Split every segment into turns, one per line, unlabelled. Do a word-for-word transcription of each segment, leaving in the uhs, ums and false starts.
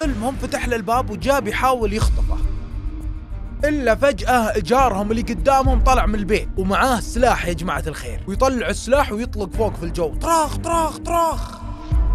المهم فتح له الباب وجاء بيحاول يخطفه، إلا فجأة جارهم اللي قدامهم طلع من البيت ومعاه سلاح يا جماعة الخير، ويطلع السلاح ويطلق فوق في الجو طراخ طراخ طراخ.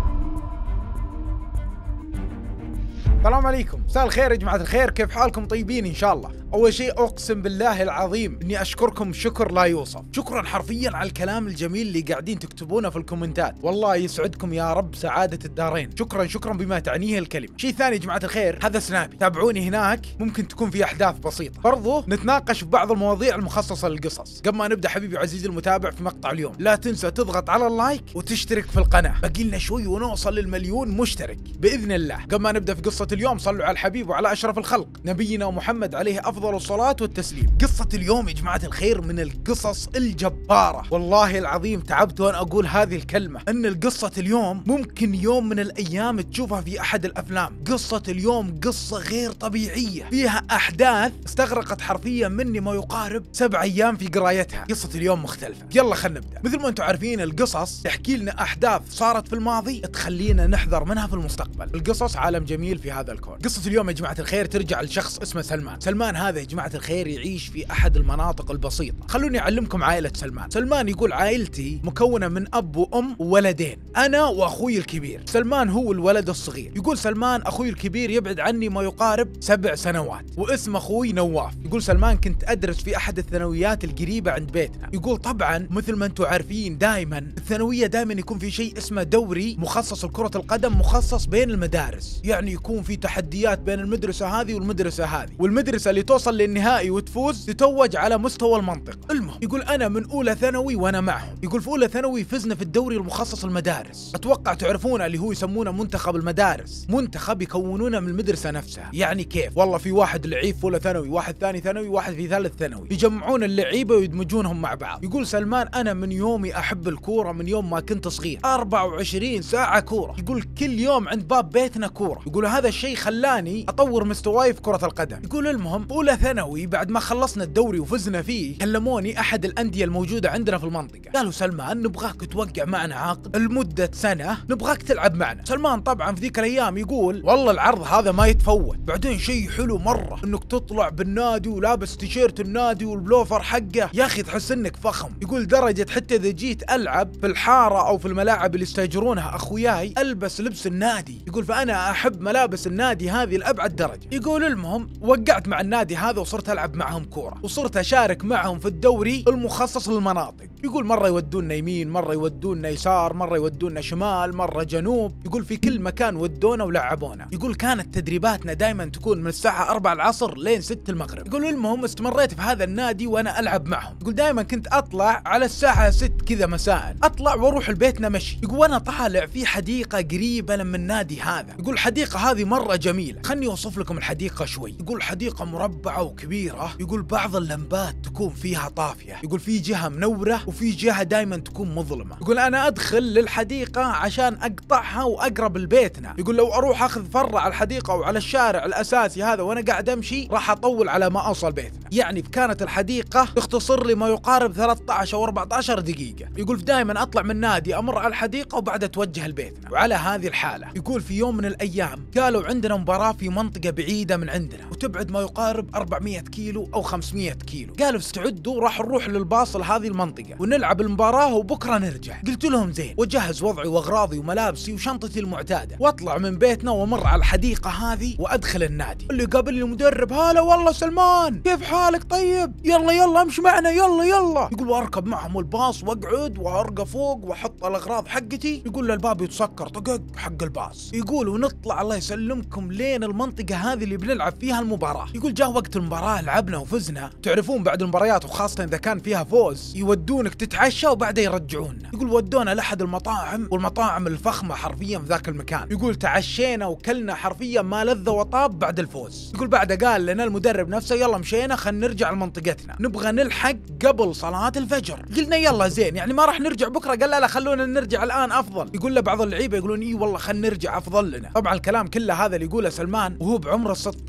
السلام عليكم، مساء الخير يا جماعة الخير، كيف حالكم؟ طيبين إن شاء الله. أول شيء أقسم بالله العظيم إني أشكركم شكر لا يوصف، شكرا حرفيا على الكلام الجميل اللي قاعدين تكتبونه في الكومنتات، والله يسعدكم يا رب سعادة الدارين، شكرا شكرا بما تعنيه الكلمة. شيء ثاني يا جماعة الخير، هذا سنابي، تابعوني هناك، ممكن تكون في أحداث بسيطة، برضو نتناقش في بعض المواضيع المخصصة للقصص. قبل ما نبدأ حبيبي عزيزي المتابع في مقطع اليوم، لا تنسى تضغط على اللايك وتشترك في القناة، باقي لنا شوي ونوصل للمليون مشترك بإذن الله. قبل ما نبدأ في قصة اليوم، صلوا على الحبيب وعلى أشرف الخلق نبينا محمد عليه أفضل الصلاة والتسليم. قصة اليوم يا جماعة الخير من القصص الجبارة، والله العظيم تعبت وأنا أقول هذه الكلمة، أن القصة اليوم ممكن يوم من الأيام تشوفها في أحد الأفلام. قصة اليوم قصة غير طبيعية، فيها أحداث استغرقت حرفيا مني ما يقارب سبع أيام في قرايتها. قصة اليوم مختلفة، يلا خلينا نبدأ. مثل ما أنتم عارفين القصص تحكي لنا أحداث صارت في الماضي تخلينا نحذر منها في المستقبل. القصص عالم جميل في هذا الكون. قصة اليوم يا جماعة الخير ترجع لشخص اسمه سلمان. سلمان هذا يا جماعة الخير يعيش في أحد المناطق البسيطة. خلوني أعلمكم عائلة سلمان. سلمان يقول عائلتي مكونة من أب وأم وولدين، أنا وأخوي الكبير. سلمان هو الولد الصغير. يقول سلمان أخوي الكبير يبعد عني ما يقارب سبع سنوات، واسم أخوي نواف. يقول سلمان كنت أدرس في أحد الثانويات القريبة عند بيتنا. يقول طبعا مثل ما أنتم عارفين دائما الثانوية دائما يكون في شيء اسمه دوري مخصص لكرة القدم، مخصص بين المدارس، يعني يكون في تحديات بين المدرسة هذه والمدرسة هذه، والمدرسة اللي توصل للنهائي وتفوز تتوج على مستوى المنطقة. المهم يقول أنا من أولى ثانوي وأنا معهم. يقول في أولى ثانوي فزنا في الدوري المخصص المدارس، أتوقع تعرفونه اللي هو يسمونه منتخب المدارس، منتخب يكونونه من المدرسة نفسها. يعني كيف؟ والله في واحد لعيب في أولى ثانوي، واحد ثاني ثانوي، واحد في ثالث ثانوي، يجمعون اللعيبة ويدمجونهم مع بعض. يقول سلمان أنا من يومي أحب الكورة، من يوم ما كنت صغير أربعة وعشرين ساعة كورة. يقول كل يوم عند باب بيتنا كورة. يقول هذا الشيء خلاني أطور مستواي في كرة القدم. يقول المهم في أولى ثانوي بعد ما خلصنا الدوري وفزنا فيه، كلموني أحد الأندية الموجودة عندنا في المنطقة، قالوا سلمان نبغاك توقع معنا عقد لمدة سنة، نبغاك تلعب معنا. سلمان طبعا في ذيك الأيام يقول والله العرض هذا ما يتفوت. بعدين شيء حلو مرة إنك تطلع بالنادي ولابس تيشيرت النادي والبلوفر حقه، يا أخي تحس إنك فخم. يقول درجة حتى إذا جيت ألعب في الحارة أو في الملاعب اللي يستأجرونها أخوياي ألبس لبس النادي. يقول فأنا أحب ملابس النادي هذه لأبعد درجة. يقول المهم وقعت مع النادي هذا وصرت ألعب معهم كورة، وصرت أشارك معهم في الدوري المخصص للمناطق. يقول مرة يودونا يمين، مرة يودونا يسار، مرة يودونا شمال، مرة جنوب. يقول في كل مكان ودونا ولعبونا. يقول كانت تدريباتنا دائما تكون من الساعة أربعة العصر لين ستة المغرب. يقول المهم استمريت في هذا النادي وأنا ألعب معهم. يقول دائما كنت أطلع على الساعة ستة كذا مساء، أطلع وأروح البيت مشي. يقول وأنا طالع في حديقة قريبة من النادي هذا. يقول الحديقة هذه مرة جميلة، خلني أوصف لكم الحديقة شوي. يقول حديقة مربعة وكبيرة. يقول بعض اللمبات تكون فيها طافية. يقول في جهة منورة وفي جهة دائما تكون مظلمة. يقول أنا أدخل للحديقة عشان أقطعها وأقرب لبيتنا. يقول لو أروح أخذ فرع على الحديقة وعلى الشارع الأساسي هذا وأنا قاعد أمشي راح أطول على ما أوصل بيتنا. يعني كانت الحديقة تختصر لي ما يقارب ثلاثة عشر أو أربعة عشر دقيقة. يقول دائما أطلع من النادي أمر على الحديقة وبعد أتوجه لبيتنا. وعلى هذه الحالة يقول في يوم من الأيام قالوا عندنا مباراة في منطقة بعيدة من عندنا وتبعد ما يقارب أربعمية كيلو أو خمسمية كيلو. قالوا استعدوا راح نروح للباص لهذه المنطقة ونلعب المباراة وبكرة نرجع. قلت لهم زين، وجهز وضعي واغراضي وملابسي وشنطتي المعتادة واطلع من بيتنا وامر على الحديقة هذه وادخل النادي. اللي قابلني المدرب هلا والله سلمان كيف حالك طيب، يلا يلا امشي معنا يلا يلا. يقول واركب معهم الباص واقعد وارقى فوق واحط الاغراض حقتي. يقول للباب يتسكر طقق حق الباص. يقول ونطلع الله يسلمكم لين المنطقة هذه اللي بنلعب فيها المباراة. يقول جاء وقت المباراة لعبنا وفزنا. تعرفون بعد المباريات وخاصة اذا كان فيها فوز يودونك تتعشى وبعدين يرجعونا. يقول ودونا لأحد المطاعم والمطاعم الفخمة حرفيا في ذاك المكان. يقول تعشينا وكلنا حرفيا ما لذ وطاب بعد الفوز. يقول بعد قال لنا المدرب نفسه يلا مشينا خلينا نرجع لمنطقتنا نبغى نلحق قبل صلاة الفجر. قلنا يلا زين يعني ما راح نرجع بكرة. قال لا لا خلونا نرجع الآن أفضل. يقول له بعض اللعيبة يقولون إيه والله خلينا نرجع أفضل لنا. طبعا الكلام كله هذا اللي يقوله سلمان وهو بعمره ستة عشر أو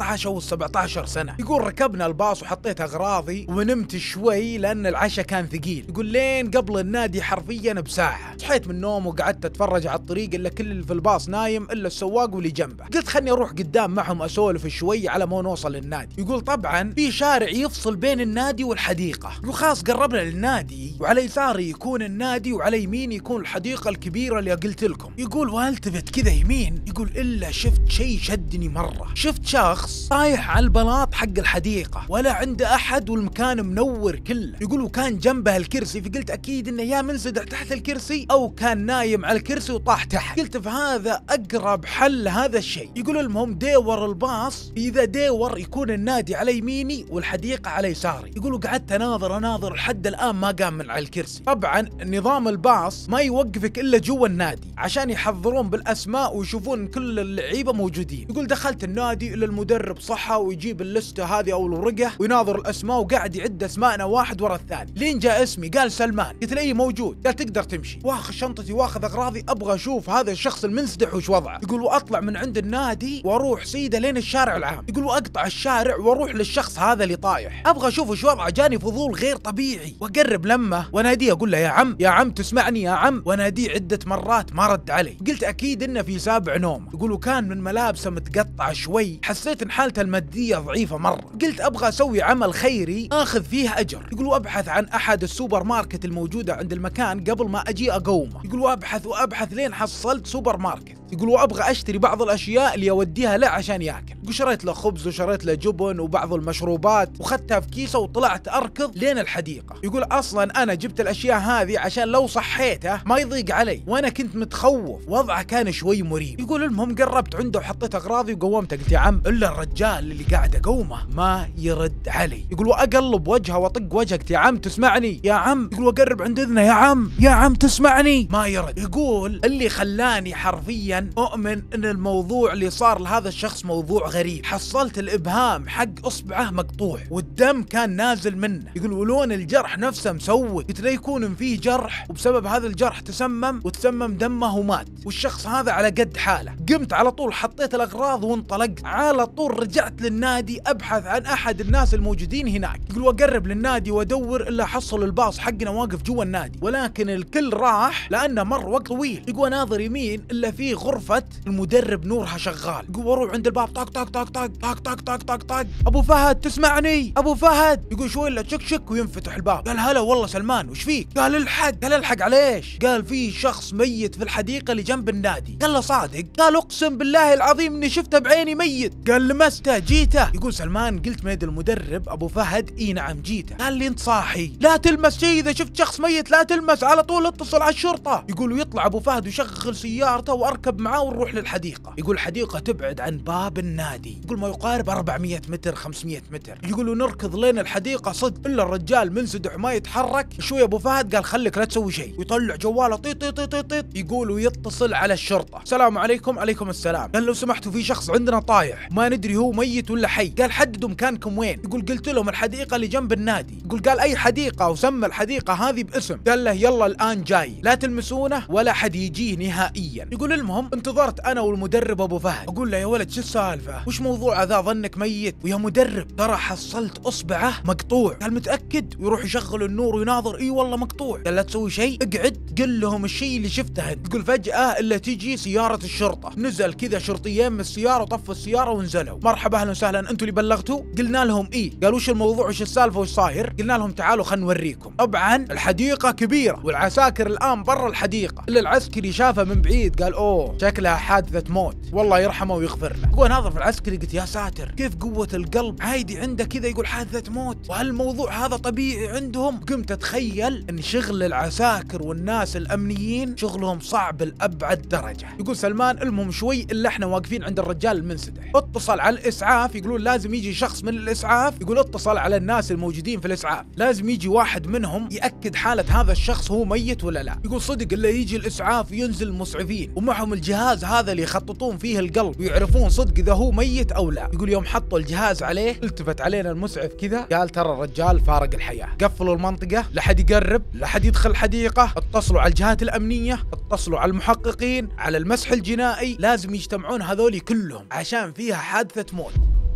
سبعة عشر سنة. يقول ركبنا الباص وحطيت أغراضي ونمت شوي لأن العشاء كان ثقيل. يقول لين قبل النادي حرفيا بساعة صحيت من النوم وقعدت أتفرج على الطريق إلا كل اللي في الباص نايم إلا السواق واللي جنبه. قلت خلني أروح قدام معهم أسولف شوي على ما نوصل للنادي. يقول طبعا في شارع يفصل بين النادي والحديقة. يقول خلاص قربنا للنادي وعلى يساري يكون النادي وعلى يميني يكون الحديقة الكبيرة اللي قلت لكم. يقول والتفت كذا يمين يقول إلا شفت شيء شدني مرة. شفت شخص طايح على البلاط حق الحديقة ولا عنده أحد والمكان منور كله. يقول وكان جنبه الكرسي، فقلت أكيد إنه يا منسدح تحت الكرسي أو كان نايم على الكرسي وطاح تحت. قلت فهذا أقرب حل هذا الشيء. يقول المهم ديور الباص، إذا ديور يكون النادي على يميني والحديقة على يساري. يقول وقعدت أناظر أناظر لحد الآن ما قام من على الكرسي. طبعا نظام الباص ما يوقفك إلا جوا النادي عشان يحضرون بالأسماء ويشوفون كل اللعيبة موجودين. يقول دخلت النادي إلا المدرب صحى ويجيب اللستة هذه أو الورقة ويناظر الأسماء وقاعد يعد أسماءنا واحد ورا الثاني. لين جاء اسمي قال سلمان. قلت له موجود. قال تقدر تمشي. واخذ شنطتي واخذ أغراضي أبغى أشوف هذا الشخص المنسدح وش وضعه. يقول وأطلع من عند النادي وأروح سيدة لين الشارع العام. يقول وأقطع الشارع وأروح للشخص هذا اللي طايح أبغى أشوف وش وضعه. جاني فضول غير طبيعي وأقرب لمه وناديه أقول له يا عم يا عم تسمعني يا عم، وناديه عدة مرات ما رد علي. قلت أكيد إنه في سابع نوم. يقول وكان من ملابسه متقطعة شوي، حسيت إن حالته المادية ضعيفة مرة. قلت أبغى أسوي عمل خيري آخذ فيه أجر. يقول وأبحث عن أحد السوبر ماركت الموجودة عند المكان قبل ما أجي أقومه. يقول وأبحث وأبحث لين حصلت سوبر ماركت. يقول وأبغى أشتري بعض الأشياء اللي أوديها له عشان ياكل. يقول شريت له خبز وشريت له جبن وبعض المشروبات وخدتها في كيسة وطلعت أركض لين الحديقة. يقول أصلا أنا جبت الأشياء هذه عشان لو صحيته ما يضيق علي وأنا كنت متخوف، وضعه كان شوي مريب. يقول المهم قربت عنده وحطيت أغراضي وقومته. قلت يا عم إلا الرجال اللي قاعد أقومه ما يرد علي. يقول وأقلب وجهه وأطق وجهه. قلت يا عم تسمعني يا عم. يقول وأقرب عند إذنه يا عم يا عم تسمعني ما يرد. يقول اللي خلاني حرفيا أؤمن إن الموضوع اللي صار لهذا الشخص موضوع غريب. حصلت الإبهام حق إصبعه مقطوع والدم كان نازل منه. يقول ولون الجرح نفسه مسوي. قلت لا يكون فيه جرح وبسبب هذا الجرح تسمم وتسمم دمه ومات والشخص هذا على قد حاله. قمت على طول حطيت الأغراض وانطلقت على طول رجعت للنادي أبحث عن أحد الناس الموجودين هناك. يقول وأقرب للنادي وأدور إلا حصل الباص حقنا واقف جوا النادي ولكن الكل راح لأنه مر وقت طويل. يقول ناظر يمين إلا في غرفة المدرب نورها شغال. يقول واروح عند الباب طاق طاق طاق طاق طاق طاق طاق طاق طاق. أبو فهد تسمعني أبو فهد. يقول شوي إلا شك شك وينفتح الباب. قال هلا والله سلمان وش فيك؟ قال الحق. قال الحق عليش؟ قال في شخص ميت في الحديقة اللي جنب النادي. قال له صادق؟ قال اقسم بالله العظيم اني شفته بعيني ميت. قال لمسته جيته. يقول سلمان قلت ميد المدرب ابو فهد اي نعم جيته. قال لي انت صاحي لا تلمس شيء، اذا شفت شخص ميت لا تلمس على طول اتصل على الشرطة. يقول ويطلع ابو فهد ويشغل سيارته واركب معاه ونروح للحديقة. يقول الحديقة تبعد عن باب النادي يقول ما يقارب أربعمية متر خمسمية متر. يقول ونركض لين الحديقة صدق الا الرجال منسدح ما يتحرك. شوي ابو فهد قال خليك لا تسوي شيء ويطلع جواله طيط طيط طيط طيط. يقول ويتصل على الشرطة. السلام عليكم. عليكم السلام. قال لو سمحتوا في شخص عندنا طايح ما ندري هو ميت ولا حي. قال حددوا مكانكم وين. يقول قلت لهم الحديقة اللي جنب النادي. يقول قال اي حديقة وسمى الحديقة هذه باسم. قال له يلا الان جاي لا تلمسونه ولا حد يجيه نهائيا. يقول المهم انتظرت انا والمدرب ابو فهد. اقول له يا ولد شو السالفة وش موضوع ذا ظنك ميت؟ ويا مدرب ترى حصلت اصبعه مقطوع. قال متأكد؟ ويروح يشغل النور ويناظر اي والله مقطوع. قال لا تسوي شيء اقعد قل لهم الشيء اللي شفته. يقول فجأة الا تجي سيارة الشرطة. نزل كذا شرطيين من السيارة وطفوا السيارة ونزلوا. مرحبا اهلا وسهلا انتم اللي بلغتوا؟ قلنا لهم ايه. قالوا وش الموضوع وش السالفة وش صاير؟ قلنا لهم تعالوا خلنا نوريكم. طبعا الحديقة كبيرة والعساكر الان برا الحديقة. الا العسكري شافه من بعيد قال اوه شكلها حادثة موت والله يرحمه ويغفر له. هو ناظر في العسكري قلت يا ساتر كيف قوة القلب عادي عنده كذا يقول حادثة موت وهالموضوع هذا طبيعي عندهم. قمت اتخيل ان شغل العساكر والناس الامنيين شغلهم صعب لأبعد درجة. يقول سلمان المهم شوي الا احنا واقفين عند الرجال المنسدح. اتصل على الاسعاف يقولون لازم يجي شخص من الاسعاف. يقول اتصل على الناس الموجودين في الاسعاف لازم يجي واحد منهم يأكد حالة هذا الشخص هو ميت ولا لا. يقول صدق الا يجي الاسعاف ينزل المسعفين ومعهم الجهاز هذا اللي يخططون فيه القلب ويعرفون صدق اذا هو ميت او لا. يقول يوم حطوا الجهاز عليه التفت علينا المسعف كذا قال ترى الرجال فارق الحياة. قفلوا المنطقة لا حد يقرب لا حد يدخل الحديقة. اتصلوا على الجهات الامنية اتصلوا على المحققين على المسح الجنائي لازم يجتمعون هذولي كلهم عشان فيها حادثة موت.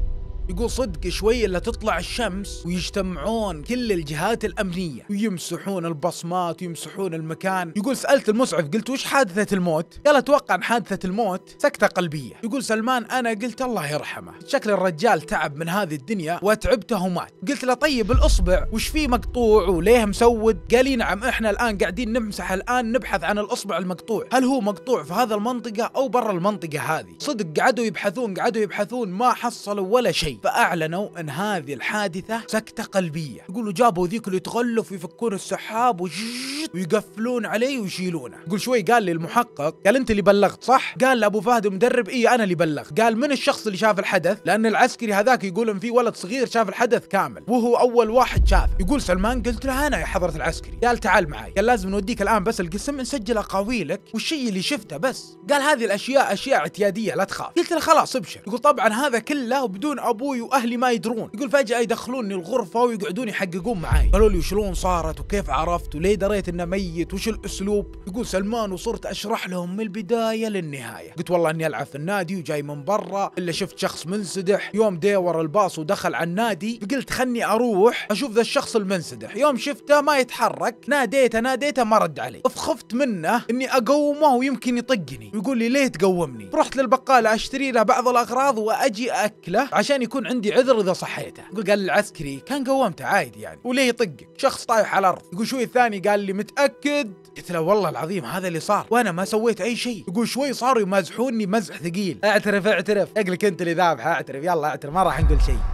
يقول صدق شوي الا تطلع الشمس ويجتمعون كل الجهات الامنيه ويمسحون البصمات ويمسحون المكان. يقول سالت المسعف قلت وش حادثه الموت؟ قال اتوقع ان حادثه الموت سكته قلبيه. يقول سلمان انا قلت الله يرحمه، شكل الرجال تعب من هذه الدنيا وتعبته ومات. قلت له طيب الاصبع وش فيه مقطوع وليه مسود؟ قال لي نعم احنا الان قاعدين نمسح الان نبحث عن الاصبع المقطوع، هل هو مقطوع في هذا المنطقه او برا المنطقه هذه. صدق قعدوا يبحثون قعدوا يبحثون ما حصلوا ولا شيء، فاعلنوا ان هذه الحادثه سكته قلبيه. يقولوا جابوا ذيك اللي تغلف ويفكون السحاب ويقفلون عليه ويشيلونه. يقول شوي قال لي المحقق قال انت اللي بلغت صح؟ قال لابو فهد المدرب اي انا اللي بلغت. قال من الشخص اللي شاف الحدث؟ لان العسكري هذاك يقول ان في ولد صغير شاف الحدث كامل وهو اول واحد شاف. يقول سلمان قلت له انا يا حضره العسكري. قال تعال معي. قال لازم نوديك الان بس القسم نسجل اقاويلك والشيء اللي شفته بس. قال هذه الاشياء اشياء اعتياديه لا تخاف. قلت له خلاص ابشر. يقول طبعا هذا كله بدون ابوي واهلي ما يدرون. يقول فجاه يدخلوني الغرفه ويقعدون يحققون معي، قالوا لي شلون صارت وكيف عرفت وليه دريت انه ميت وش الاسلوب. يقول سلمان وصرت اشرح لهم من البدايه للنهايه. قلت والله اني العب في النادي وجاي من برا الا شفت شخص منسدح يوم ديور الباص ودخل على النادي، فقلت خلني اروح اشوف ذا الشخص المنسدح. يوم شفته ما يتحرك ناديته ناديته ما رد علي، فخفت منه اني اقومه ويمكن يطقني. يقول لي ليه تقومني؟ رحت للبقاله اشتري له بعض الاغراض واجي اكله عشان يكون عندي عذر اذا صحيته. يقول قال العسكري كان قومته عادي يعني وليه يطقك؟ شخص طايح على الارض. يقول شوي الثاني قال لي متاكد؟ قلت له والله العظيم هذا اللي صار وانا ما سويت اي شيء. يقول شوي صاروا يمازحوني مزح ثقيل. اعترف اعترف اقلك انت اللي ذابح، اعترف يلا اعترف ما راح نقول شيء.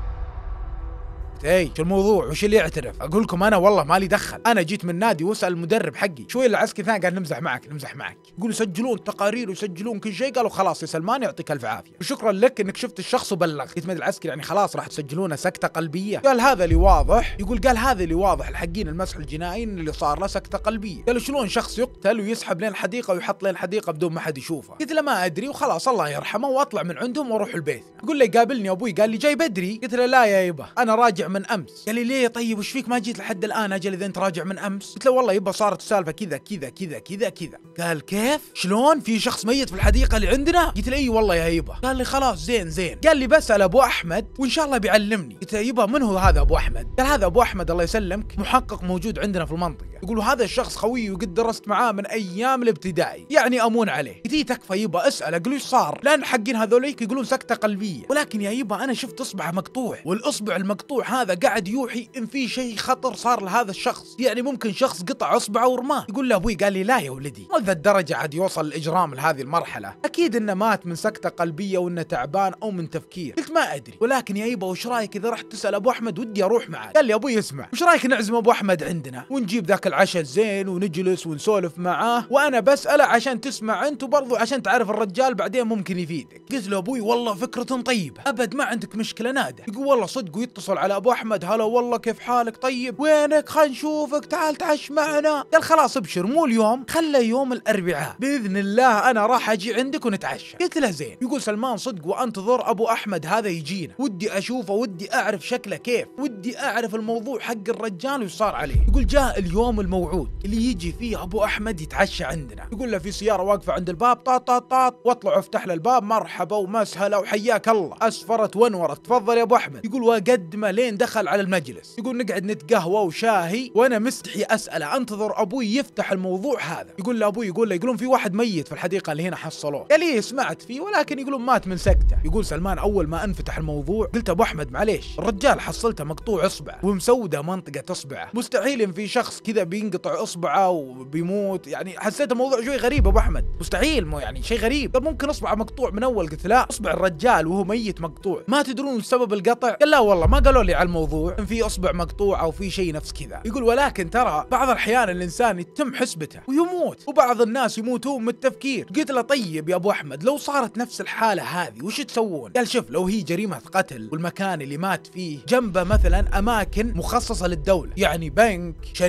اي شو الموضوع وش اللي يعترف؟ اقول لكم انا والله مالي دخل، انا جيت من نادي واسال المدرب حقي. شوي العسكري ثاني قال نمزح معك نمزح معك. يقولوا يسجلون تقارير ويسجلون كل شيء. قالوا خلاص يا سلمان يعطيك الف عافيه وشكرا لك انك شفت الشخص وبلغ. قلت العسكري يعني خلاص راح تسجلونه سكته قلبيه؟ قال هذا اللي واضح. يقول قال هذا اللي واضح الحقين المسح الجنائي اللي صار له سكته قلبيه. قالوا شلون شخص يقتل ويسحب لين الحديقه ويحط لين الحديقه بدون ما حد يشوفه؟ قلت له ما ادري وخلاص الله يرحمه واطلع من عندهم واروح البيت. يقول لي قابلني ابوي قال لي جاي بدري. قلت له لا يا يبا انا راجع من امس. قال لي ليه طيب وش فيك ما جيت لحد الان اجل اذا انت راجع من امس؟ قلت له والله يبا صارت السالفه كذا كذا كذا كذا كذا. قال كيف؟ شلون في شخص ميت في الحديقه اللي عندنا؟ قلت له اي والله يا يبا. قال لي خلاص زين زين. قال لي بسال ابو احمد وان شاء الله بيعلمني. قلت له يبا من هو هذا ابو احمد؟ قال هذا ابو احمد الله يسلمك محقق موجود عندنا في المنطقه. يقولوا هذا الشخص خوي وقد درست معاه من ايام الابتدائي يعني امون عليه. قلت تكفى يبا اسال اقول ايش صار؟ لان حقين هذوليك يقولون سكته قلبيه، ولكن يا يبا انا شفت اصبعه مقطوع والاصبع المقطوع هذا قاعد يوحي ان في شيء خطر صار لهذا الشخص، يعني ممكن شخص قطع اصبعه ورماه. يقول له ابوي قال لي لا يا ولدي مو ذا الدرجه عاد يوصل الاجرام لهذه المرحله، اكيد انه مات من سكته قلبيه وانه تعبان او من تفكير. قلت ما ادري ولكن يا يبا وش رايك اذا رحت تسال ابو احمد ودي اروح معك. قال لي ابوي اسمع وش رايك نعزم ابو احمد عندنا ونجيب ذاك العشاء الزين ونجلس ونسولف معاه وانا بساله عشان تسمع انت وبرضو عشان تعرف الرجال بعدين ممكن يفيدك. قلت له ابوي والله فكره طيبه ابد ما عندك مشكله ناده. يقول والله صدق ويتصل على ابو احمد هلا والله كيف حالك طيب وينك خلينا نشوفك تعال تعش معنا. قال خلاص ابشر مو اليوم خلى يوم الاربعاء باذن الله انا راح اجي عندك ونتعشى. قلت له زين. يقول سلمان صدق وانتظر ابو احمد هذا يجينا ودي اشوفه ودي اعرف شكله كيف ودي اعرف الموضوع حق الرجال وش صار عليه. يقول جاء اليوم الموعود اللي يجي فيه ابو احمد يتعشى عندنا. يقول له في سياره واقفه عند الباب طاط طاط طاط واطلع افتح له الباب مرحبا ومسهلا وحياك الله اسفرت ونورت تفضل يا ابو احمد. يقول وقدمه لين دخل على المجلس. يقول نقعد نتقهوى وشاهي وانا مستحي اساله انتظر ابوي يفتح الموضوع هذا. يقول له ابوي يقول له يقولون في واحد ميت في الحديقه اللي هنا حصلوه. قال لي سمعت فيه ولكن يقولون مات من سكته. يقول سلمان اول ما انفتح الموضوع قلت ابو احمد معليش الرجال حصلته مقطوع اصبع ومسوده منطقه اصبعه مستحيل ان في شخص كذا بينقطع اصبعه وبيموت يعني حسيت الموضوع شوي غريب ابو احمد مستحيل مو يعني شيء غريب. طب ممكن اصبعه مقطوع من اول. قلت لا اصبع الرجال وهو ميت مقطوع ما تدرون سبب القطع؟ قال لا والله ما قالوا لي على الموضوع ان في اصبع مقطوع او في شيء نفس كذا. يقول ولكن ترى بعض الاحيان الانسان يتم حسبته ويموت وبعض الناس يموتون من التفكير. قلت له طيب يا ابو احمد لو صارت نفس الحاله هذه وش تسوون؟ قال شوف لو هي جريمه قتل والمكان اللي مات فيه جنبه مثلا اماكن مخصصه للدوله يعني بنك شركات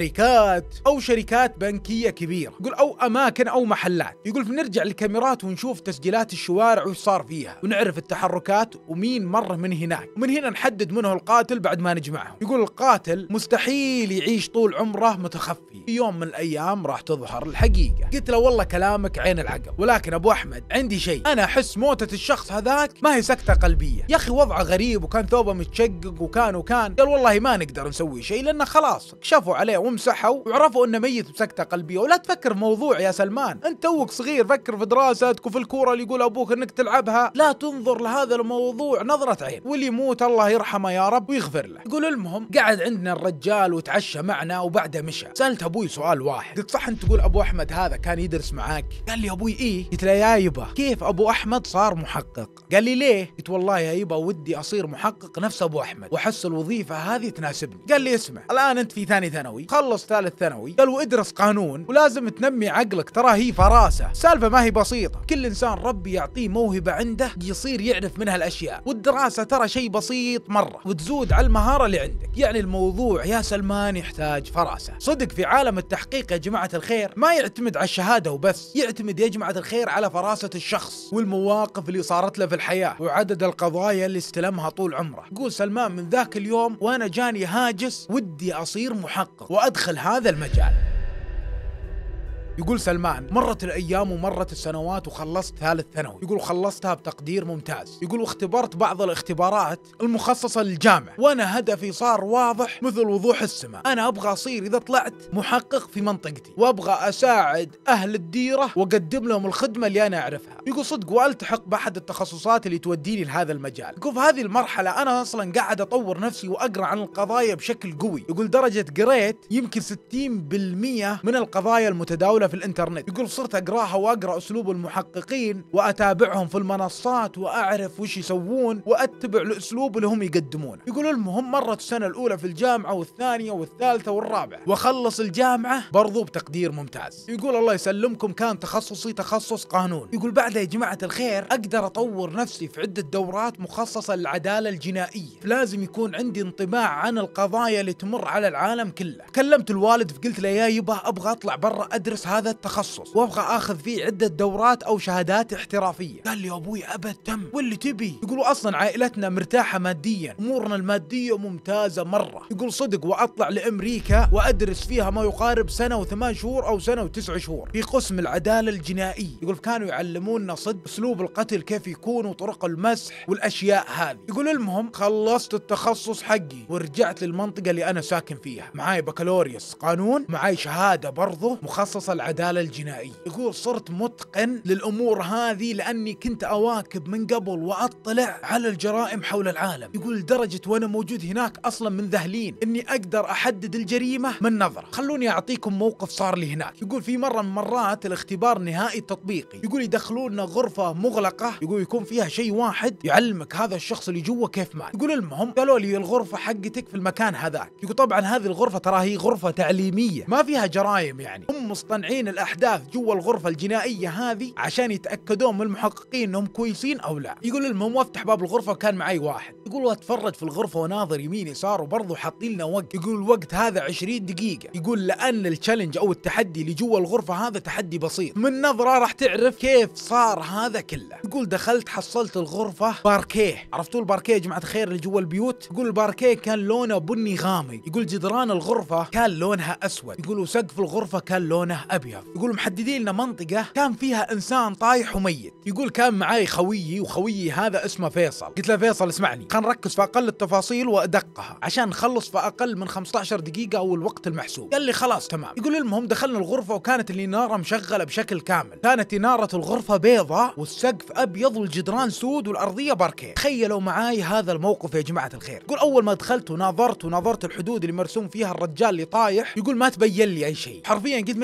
بنكات او شركات بنكيه كبيره، يقول او اماكن او محلات. يقول بنرجع للكاميرات ونشوف تسجيلات الشوارع وش صار فيها، ونعرف التحركات ومين مر من هناك، ومن هنا نحدد منه القاتل بعد ما نجمعهم. يقول القاتل مستحيل يعيش طول عمره متخفي، في يوم من الايام راح تظهر الحقيقه. قلت له والله كلامك عين العقل، ولكن ابو احمد عندي شيء، انا احس موتة الشخص هذاك ما هي سكتة قلبية يا اخي، وضعه غريب وكان ثوبه متشقق وكان وكان قال والله ما نقدر نسوي شيء لانه خلاص كشفوا عليه ومسحوا وعرفوا انه ميت بسكتة قلبية. ولا تفكر موضوع يا سلمان، انت توك صغير، فكر في دراستك وفي الكورة اللي يقول ابوك انك تلعبها، لا تنظر لهذا الموضوع نظرة عين، واللي يموت الله يرحمه يا رب ويغفر له. يقول المهم قعد عندنا الرجال وتعشى معنا وبعده مشى. سألت ابوي سؤال واحد، قلت صح انت تقول ابو احمد هذا كان يدرس معاك؟ قال لي ابوي ايه. قلت له يا يبا كيف ابو احمد صار محقق؟ قال لي ليه؟ قلت والله يا يبا ودي اصير محقق نفس ابو احمد واحس الوظيفه هذه تناسبني. قال لي اسمع الان انت في ثاني ثانوي، خلص ثالث ثانوي، قال وادرس قانون ولازم تنمي عقلك، ترى هي فراسه، سالفه ما هي بسيطه، كل انسان ربي يعطيه موهبه عنده يصير يعرف منها الاشياء، والدراسه ترى شيء بسيط مره وتزود على المهاره اللي عندك. يعني الموضوع يا سلمان يحتاج فراسه صدق. في عالم التحقيق يا جماعه الخير ما يعتمد على الشهاده وبس، يعتمد يا جماعه الخير على فراسه الشخص والمواقف اللي صارت له في الحياه وعدد القضايا اللي استلمها طول عمره. يقول سلمان من ذاك اليوم وانا جاني هاجس ودي اصير محقق وادخل هذا المجال. يقول سلمان مرت الايام ومرت السنوات وخلصت ثالث ثانوي، يقول خلصتها بتقدير ممتاز، يقول واختبرت بعض الاختبارات المخصصه للجامعه، وانا هدفي صار واضح مثل وضوح السماء، انا ابغى اصير اذا طلعت محقق في منطقتي وابغى اساعد اهل الديره واقدم لهم الخدمه اللي انا اعرفها. يقول صدق والتحق باحد التخصصات اللي توديني لهذا المجال. يقول في هذه المرحله انا اصلا قاعد اطور نفسي واقرا عن القضايا بشكل قوي، يقول درجه قريت يمكن ستين بالمئة من القضايا المتداوله في الانترنت. يقول صرت اقراها واقرا اسلوب المحققين واتابعهم في المنصات واعرف وش يسوون واتبع الاسلوب اللي هم يقدمونه. يقول المهم مرت السنه الاولى في الجامعه والثانيه والثالثه والرابعه، واخلص الجامعه برضو بتقدير ممتاز. يقول الله يسلمكم كان تخصصي تخصص قانون. يقول بعدها يا جماعه الخير اقدر اطور نفسي في عده دورات مخصصه للعداله الجنائيه، لازم يكون عندي انطباع عن القضايا اللي تمر على العالم كله. كلمت الوالد فقلت له يا يبا ابغى اطلع برا ادرس هذا التخصص وابغى اخذ فيه عده دورات او شهادات احترافيه. قال لي يا ابوي ابد تم واللي تبي. يقولوا اصلا عائلتنا مرتاحه ماديا، امورنا الماديه ممتازه مره. يقول صدق واطلع لامريكا وادرس فيها ما يقارب سنه وثمان شهور او سنه وتسع شهور في قسم العداله الجنائيه. يقول كانوا يعلمونا صدق اسلوب القتل كيف يكون وطرق المسح والاشياء هذه. يقول المهم خلصت التخصص حقي ورجعت للمنطقه اللي انا ساكن فيها، معاي بكالوريوس قانون، معاي شهاده برضه مخصصه العداله الجنائيه. يقول صرت متقن للامور هذه لاني كنت اواكب من قبل واطلع على الجرائم حول العالم. يقول لدرجه وانا موجود هناك اصلا منذهلين اني اقدر احدد الجريمه من نظره. خلوني اعطيكم موقف صار لي هناك. يقول في مره من مرات الاختبار النهائي التطبيقي، يقول يدخلونا غرفه مغلقه، يقول يكون فيها شيء واحد يعلمك هذا الشخص اللي جوا كيف مات. يقول المهم قالوا لي الغرفه حقتك في المكان هذاك. يقول طبعا هذه الغرفه ترى هي غرفه تعليميه ما فيها جرايم، يعني هم مصطنعين الاحداث جوا الغرفه الجنائيه هذه عشان يتاكدون من المحققين انهم كويسين او لا. يقول المهم وافتح باب الغرفه وكان معي واحد، يقول واتفرج في الغرفه وناظر يمين يسار وبرضه حاطين لنا وقت. يقول الوقت هذا عشرين دقيقه. يقول لان التشالنج او التحدي اللي جوا الغرفه هذا تحدي بسيط، من نظره راح تعرف كيف صار هذا كله. يقول دخلت حصلت الغرفه باركيه، عرفتوا الباركيه يا جماعه الخير اللي جوا البيوت؟ يقول الباركيه كان لونه بني غامق. يقول جدران الغرفه كان لونها اسود. يقول وسقف الغرفه كان لونه ابيض. يقول محددين لنا منطقه كان فيها انسان طايح وميت. يقول كان معاي خويي وخويي هذا اسمه فيصل. قلت له فيصل اسمعني خلينا نركز في اقل التفاصيل وادقها عشان نخلص في اقل من خمسة عشر دقيقه او الوقت المحسوب. قال لي خلاص تمام. يقول المهم دخلنا الغرفه وكانت الاناره مشغله بشكل كامل، كانت اناره الغرفه بيضاء والسقف ابيض والجدران سود والارضيه باركيه. تخيلوا معاي هذا الموقف يا جماعه الخير. يقول اول ما دخلت وناظرت وناظرت الحدود اللي مرسوم فيها الرجال اللي طايح، يقول ما تبين لي اي شيء حرفيا. قد ما خويي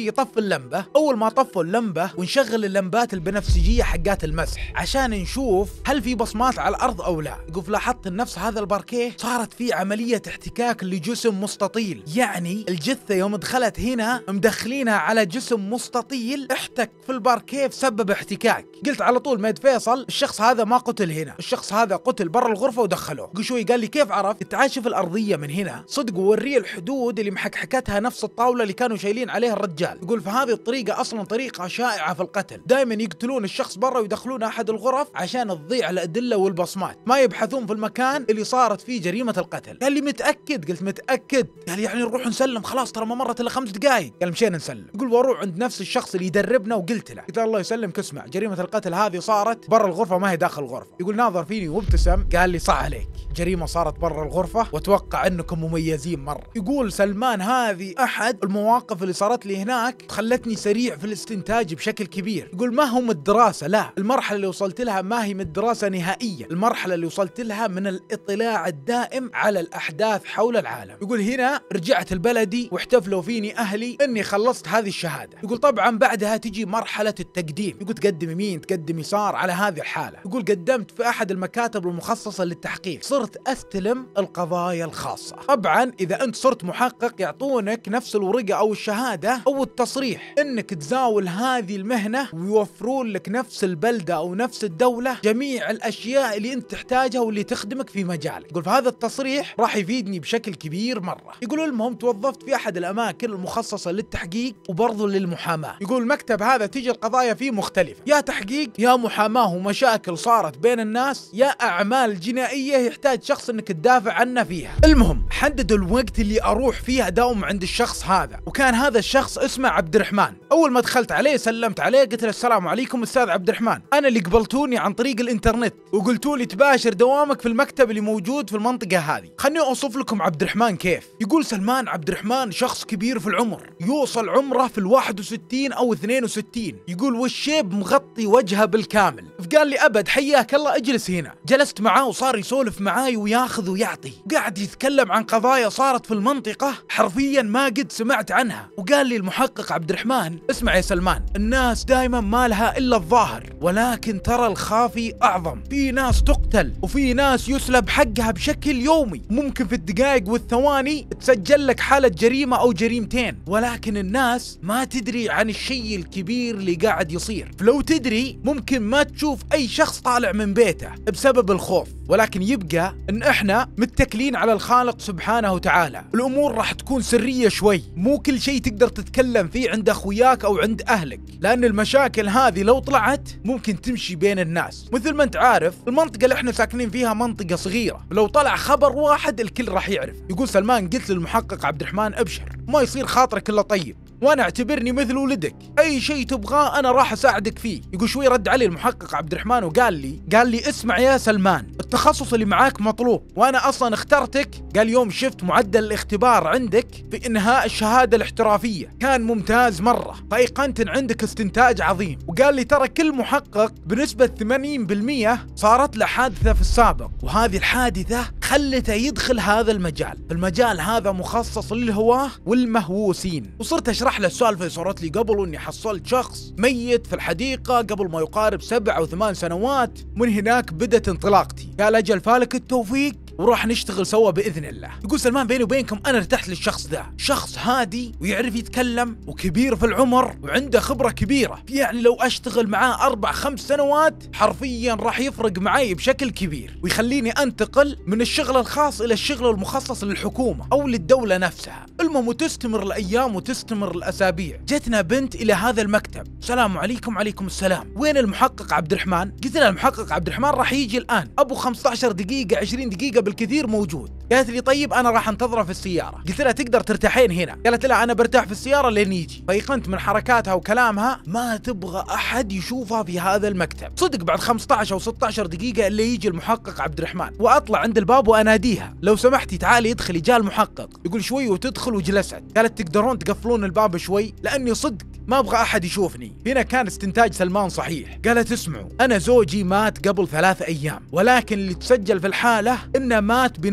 يجي يطفي اللمبة. أول ما طفوا اللمبة ونشغل اللمبات البنفسجية حقات المسح عشان نشوف هل في بصمات على الأرض أو لا. يقول لاحظت النفس هذا الباركيه صارت فيه عملية احتكاك لجسم مستطيل، يعني الجثة يوم دخلت هنا مدخلينها على جسم مستطيل احتك في الباركيه بسبب احتكاك. قلت على طول ميد فيصل الشخص هذا ما قتل هنا، الشخص هذا قتل برا الغرفة ودخلوه. قل شوي قال لي كيف عرف؟ تعاشف الأرضية من هنا صدق ووريه الحدود اللي محكحكتها نفس الطاولة اللي كانوا شايلين عليها الرجال. يقول فهذه الطريقة أصلا طريقة شائعة في القتل، دائما يقتلون الشخص برا ويدخلون أحد الغرف عشان تضيع الأدلة والبصمات، ما يبحثون في المكان اللي صارت فيه جريمة القتل. قال لي متأكد؟ قلت متأكد. قال يعني نروح نسلم؟ خلاص ترى ما مرت إلا خمس دقائق. قال مشينا نسلم. يقول واروح عند نفس الشخص اللي يدربنا وقلت له، قلت الله يسلمك اسمع جريمة القتل هذه صارت برا الغرفة ما هي داخل الغرفة. يقول ناظر فيني وابتسم قال لي صح عليك، جريمة صارت برا الغرفة واتوقع انكم مميزين مرة. يقول سلمان هذه احد المواقف اللي صارت لي هناك خلتني سريع في الاستنتاج بشكل كبير. يقول ما هو من الدراسة، لا، المرحلة اللي وصلت لها ما هي من الدراسة نهائيا، المرحلة اللي وصلت لها من الاطلاع الدائم على الاحداث حول العالم. يقول هنا رجعت البلدي واحتفلوا فيني اهلي اني خلصت هذه الشهادة. يقول طبعا بعدها تجي مرحلة التقديم. يقول تقدم يمين تقدم يسار على هذه الحالة. يقول قدمت في احد المكاتب المخصصة للتحقيق، صرت استلم القضايا الخاصة. طبعا اذا انت صرت محقق يعطونك نفس الورقة او الشهادة او التصريح انك تزاول هذه المهنة ويوفرون لك نفس البلدة او نفس الدولة جميع الاشياء اللي انت تحتاجها واللي تخدمك في مجالك. يقول فهذا التصريح راح يفيدني بشكل كبير مرة. يقول المهم توظفت في احد الاماكن المخصصة للتحقيق وبرضه للمحاماة. يقول المكتب هذا تيجي القضايا فيه مختلفة، يا تحقيق يا محاماة ومشاكل صارت بين الناس يا اعمال جنائية يحتاج شخص انك تدافع عنه فيها. المهم حددوا الوقت اللي اروح فيه اداوم عند الشخص هذا، وكان هذا الشخص اسمه عبد الرحمن. اول ما دخلت عليه سلمت عليه قلت له السلام عليكم استاذ عبد الرحمن، انا اللي قبلتوني عن طريق الانترنت وقلتوا لي تباشر دوامك في المكتب اللي موجود في المنطقة هذه. خلني اوصف لكم عبد الرحمن كيف. يقول سلمان عبد الرحمن شخص كبير في العمر، يوصل عمره في الواحد وستين او اثنين وستين. يقول والشيب مغطي وجهه بالكامل. فقال لي ابد حياك الله اجلس هنا. جلست معاه وصار يسولف معاي وياخذ ويعطي، قاعد يتكلم عن قضايا صارت في المنطقة حرفيا ما قد سمعت عنها. وقال لي المحقق عبد الرحمن اسمع يا سلمان، الناس دائما ما لها الا الظاهر، ولكن ترى الخافي اعظم. في ناس تقتل وفي ناس يسلب حقها بشكل يومي، ممكن في الدقائق والثواني تسجل لك حالة جريمة او جريمتين، ولكن الناس ما تدري عن الشيء الكبير اللي قاعد يصير. فلو تدري ممكن ما تشوف اي شخص طالع من بيته بسبب الخوف، ولكن يبقى ان احنا متكلين على الخالق سبحانه وتعالى. الامور راح تكون سرية شوي، مو كل شيء تقدر تتكلم فيه عند اخوياك او عند اهلك، لان المشاكل هذه لو طلعت ممكن تمشي بين الناس. مثل ما انت عارف المنطقة اللي احنا ساكنين فيها منطقة صغيرة، لو طلع خبر واحد الكل راح يعرف. يقول سلمان قلت للمحقق عبد الرحمن ابشر، ما يصير خاطرك الا طيب، وانا اعتبرني مثل ولدك، اي شيء تبغاه انا راح اساعدك فيه. يقول شوي رد علي المحقق عبد الرحمن وقال لي قال لي اسمع يا سلمان، التخصص اللي معاك مطلوب، وانا اصلا اخترتك. قال يوم شفت معدل الاختبار عندك في انهاء الشهادة الاحترافية كان ممتاز مرة، فايقنت ان عندك استنتاج عظيم. وقال لي ترى كل محقق بنسبة ثمانين بالمئة صارت له حادثة في السابق، وهذه الحادثة خلته يدخل هذا المجال. المجال هذا مخصص للهواة والمهووسين. وصرت اشرح له السالفة اللي صارت لي قبل، واني حصلت شخص ميت في الحديقة قبل ما يقارب سبع او ثمان سنوات. من هناك بدت انطلاقتي. قال اجل فالك التوفيق وراح نشتغل سوا باذن الله. يقول سلمان بيني وبينكم انا ارتحت للشخص ذا، شخص هادي ويعرف يتكلم وكبير في العمر وعنده خبرة كبيرة، يعني لو اشتغل معاه اربع خمس سنوات حرفيا راح يفرق معي بشكل كبير، ويخليني انتقل من الشغل الخاص الى الشغل المخصص للحكومة او للدولة نفسها. المهم تستمر الايام وتستمر الاسابيع. جتنا بنت الى هذا المكتب، السلام عليكم. عليكم السلام، وين المحقق عبد الرحمن؟ قلت لها المحقق عبد الرحمن راح يجي الان، ابو خمسة عشر دقيقة عشرين دقيقة بالكثير موجود. قالت لي طيب انا راح انتظره في السيارة. قلت لها تقدر ترتاحين هنا؟ قالت لا انا برتاح في السيارة لين يجي. فيقنت من حركاتها وكلامها ما تبغى احد يشوفها في هذا المكتب. صدق بعد خمسة عشر او ستة عشر دقيقة اللي يجي المحقق عبد الرحمن، واطلع عند الباب واناديها لو سمحتي تعالي ادخلي جاء المحقق. يقول شوي وتدخل وجلست. قالت تقدرون تقفلون الباب شوي لاني صدق ما ابغى احد يشوفني. هنا كان استنتاج سلمان صحيح. قالت اسمعوا انا زوجي مات قبل ثلاثة ايام، ولكن اللي تسجل في الحالة انه مات بنوبة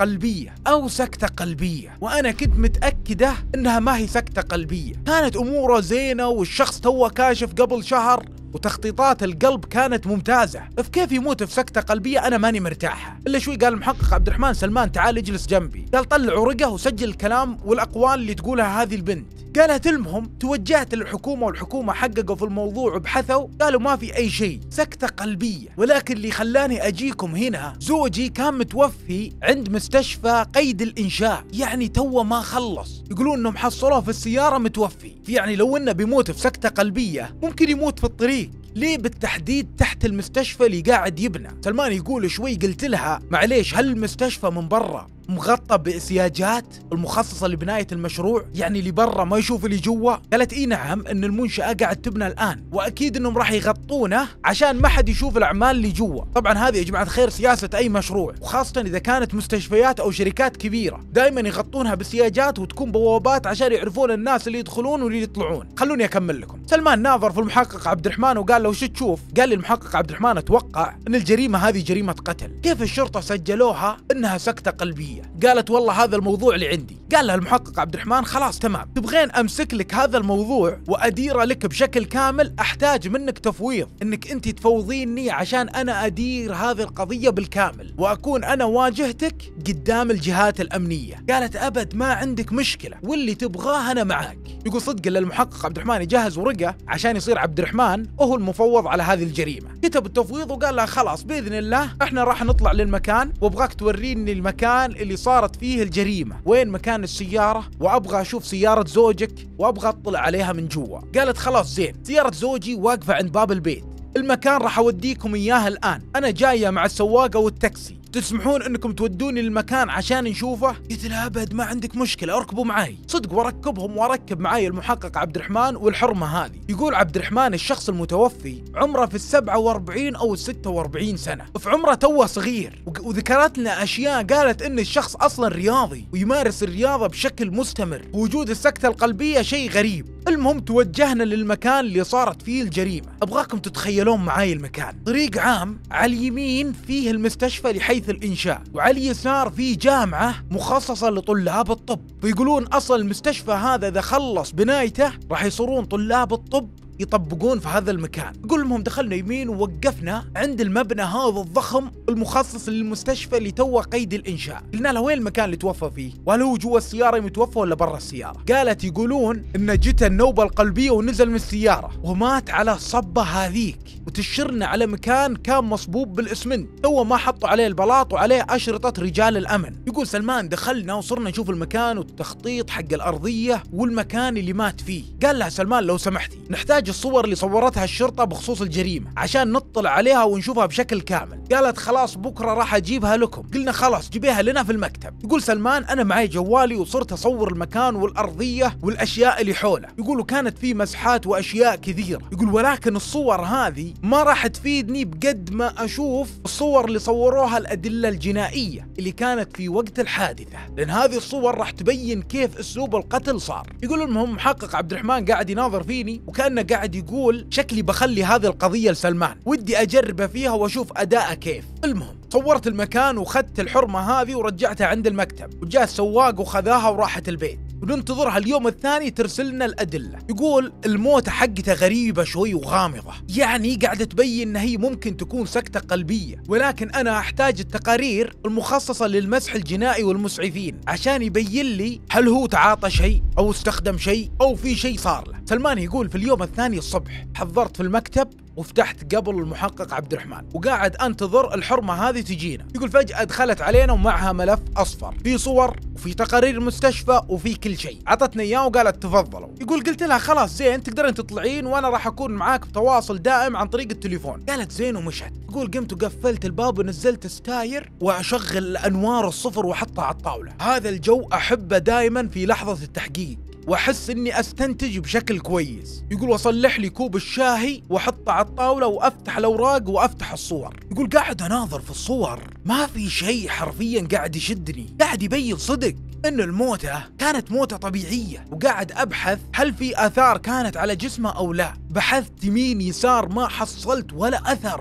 قلبية أو سكتة قلبية، وأنا كنت متأكدة إنها ما هي سكتة قلبية. كانت أموره زينة والشخص توه كاشف قبل شهر وتخطيطات القلب كانت ممتازة، في كيف يموت في سكتة قلبية أنا ماني مرتاحة. إلا شوي قال المحقق عبد الرحمن سلمان تعال اجلس جنبي، قال طلع ورقة وسجل الكلام والأقوال اللي تقولها هذه البنت. قالت المهم توجهت للحكومة والحكومة حققوا في الموضوع وبحثوا، قالوا ما في أي شيء، سكتة قلبية. ولكن اللي خلاني أجيكم هنا زوجي كان متوفي عند مستشفى قيد الإنشاء، يعني توه ما خلص، يقولون إنهم حصلوه في السيارة متوفي، يعني لو إنه بيموت في سكتة قلبية ممكن يموت في الطريق. ليه بالتحديد تحت المستشفى اللي قاعد يبنى؟ سلمان يقول شوي قلت لها معليش هل المستشفى من برا مغطى بسياجات المخصصة لبناية المشروع، يعني اللي برا ما يشوف اللي جوا؟ قالت اي نعم ان المنشأة قاعد تبنى الان واكيد انهم راح يغطونه عشان ما حد يشوف الاعمال اللي جوا. طبعا هذه يا جماعة الخير سياسة اي مشروع، وخاصة اذا كانت مستشفيات او شركات كبيرة دائما يغطونها بسياجات وتكون بوابات عشان يعرفون الناس اللي يدخلون واللي يطلعون. خلوني اكمل لكم. سلمان ناظر في المحقق عبد الرحمن وقال له شو تشوف؟ قال لي المحقق عبد الرحمن اتوقع ان الجريمة هذه جريمة قتل، كيف الشرطة سجلوها انها سكتة قلبية؟ قالت والله هذا الموضوع اللي عندي. قال لها المحقق عبد الرحمن خلاص تمام، تبغين امسك لك هذا الموضوع واديره لك بشكل كامل، احتاج منك تفويض، انك انت تفوضيني عشان انا ادير هذه القضية بالكامل واكون انا واجهتك قدام الجهات الامنية. قالت ابد ما عندك مشكلة واللي تبغاه انا معاك. يقول صدق للمحقق عبد الرحمن يجهز ورقة عشان يصير عبد الرحمن وهو المفوض على هذه الجريمة. كتب التفويض وقال لها خلاص باذن الله احنا راح نطلع للمكان وابغاك توريني المكان اللي صارت فيه الجريمة، وين مكان السيارة، وابغى اشوف سيارة زوجك وابغى اطلع عليها من جوا. قالت خلاص زين، سيارة زوجي واقفة عند باب البيت، المكان راح اوديكم اياه الان، انا جاية مع السواقة والتاكسي، تسمحون انكم تودوني للمكان عشان نشوفه؟ قلت لها ابد ما عندك مشكله اركبوا معي. صدق وركبهم واركب معي المحقق عبد الرحمن والحرمه هذه. يقول عبد الرحمن الشخص المتوفي عمره في السبعة واربعين او الستة واربعين سنه، في عمره توه صغير، وذكرت لنا اشياء قالت ان الشخص اصلا رياضي ويمارس الرياضه بشكل مستمر، ووجود السكته القلبيه شيء غريب. المهم توجهنا للمكان اللي صارت فيه الجريمه، ابغاكم تتخيلون معي المكان، طريق عام على اليمين فيه المستشفى لحيث الإنشاء، وعلى اليسار في جامعة مخصصة لطلاب الطب، ويقولون أصل المستشفى هذا إذا خلص بنايته راح يصيرون طلاب الطب يطبقون في هذا المكان. يقول لهم دخلنا يمين ووقفنا عند المبنى هذا الضخم المخصص للمستشفى اللي توه قيد الإنشاء. قلنا له وين المكان اللي توفى فيه؟ وهل هو جوا السيارة متوفى ولا برا السيارة؟ قالت يقولون إن جت النوبة القلبية ونزل من السيارة ومات على الصبة هذيك، وتشرنا على مكان كان مصبوب بالإسمنت، تو ما حطوا عليه البلاط وعليه أشرطة رجال الأمن. يقول سلمان دخلنا وصرنا نشوف المكان والتخطيط حق الأرضية والمكان اللي مات فيه. قال لها سلمان لو سمحتي نحتاج الصور اللي صورتها الشرطة بخصوص الجريمة عشان نطلع عليها ونشوفها بشكل كامل. قالت خلاص بكرة راح أجيبها لكم. قلنا خلاص جيبيها لنا في المكتب. يقول سلمان أنا معي جوالي وصرت أصور المكان والأرضية والأشياء اللي حوله. يقولوا كانت في مسحات وأشياء كثيرة. يقول ولكن الصور هذه ما راح تفيدني بقد ما أشوف الصور اللي صوروها الأدلة الجنائية اللي كانت في وقت الحادثة، لأن هذه الصور راح تبين كيف أسلوب القتل صار. يقول المهم محقق عبد الرحمن قاعد يناظر فيني وكأنه قاعد يقول شكلي بخلي هذه القضية لسلمان، ودي أجربه فيها وأشوف أداءه كيف. المهم صورت المكان وخدت الحرمة هذه ورجعتها عند المكتب، وجاء السواق وخذاها وراحت البيت، وننتظرها اليوم الثاني ترسلنا الأدلة. يقول الموتة حقتها غريبة شوي وغامضة، يعني قاعدة تبين أن هي ممكن تكون سكتة قلبية، ولكن أنا أحتاج التقارير المخصصة للمسح الجنائي والمسعفين عشان يبين لي هل هو تعاطى شيء أو استخدم شيء أو في شيء صار له. سلمان يقول في اليوم الثاني الصبح حضرت في المكتب وفتحت قبل المحقق عبد الرحمن وقاعد انتظر الحرمة هذه تجينا. يقول فجأة دخلت علينا ومعها ملف أصفر في صور وفي تقارير المستشفى وفي كل شيء، عطتنا إياه وقالت تفضلوا. يقول قلت لها خلاص زين تقدرين تطلعين وأنا راح أكون معاك بتواصل دائم عن طريق التليفون. قالت زين ومشت. يقول قمت وقفلت الباب ونزلت ستاير وأشغل أنوار الصفر وأحطها على الطاولة. هذا الجو أحبه دائما في لحظة التحقيق واحس اني استنتج بشكل كويس. يقول واصلح لي كوب الشاهي واحطه على الطاوله وافتح الاوراق وافتح الصور. يقول قاعد اناظر في الصور ما في شيء حرفيا قاعد يشدني، قاعد يبين صدق ان الموتة كانت موتة طبيعية، وقاعد ابحث هل في اثار كانت على جسمه او لا. بحثت يمين يسار ما حصلت ولا اثر.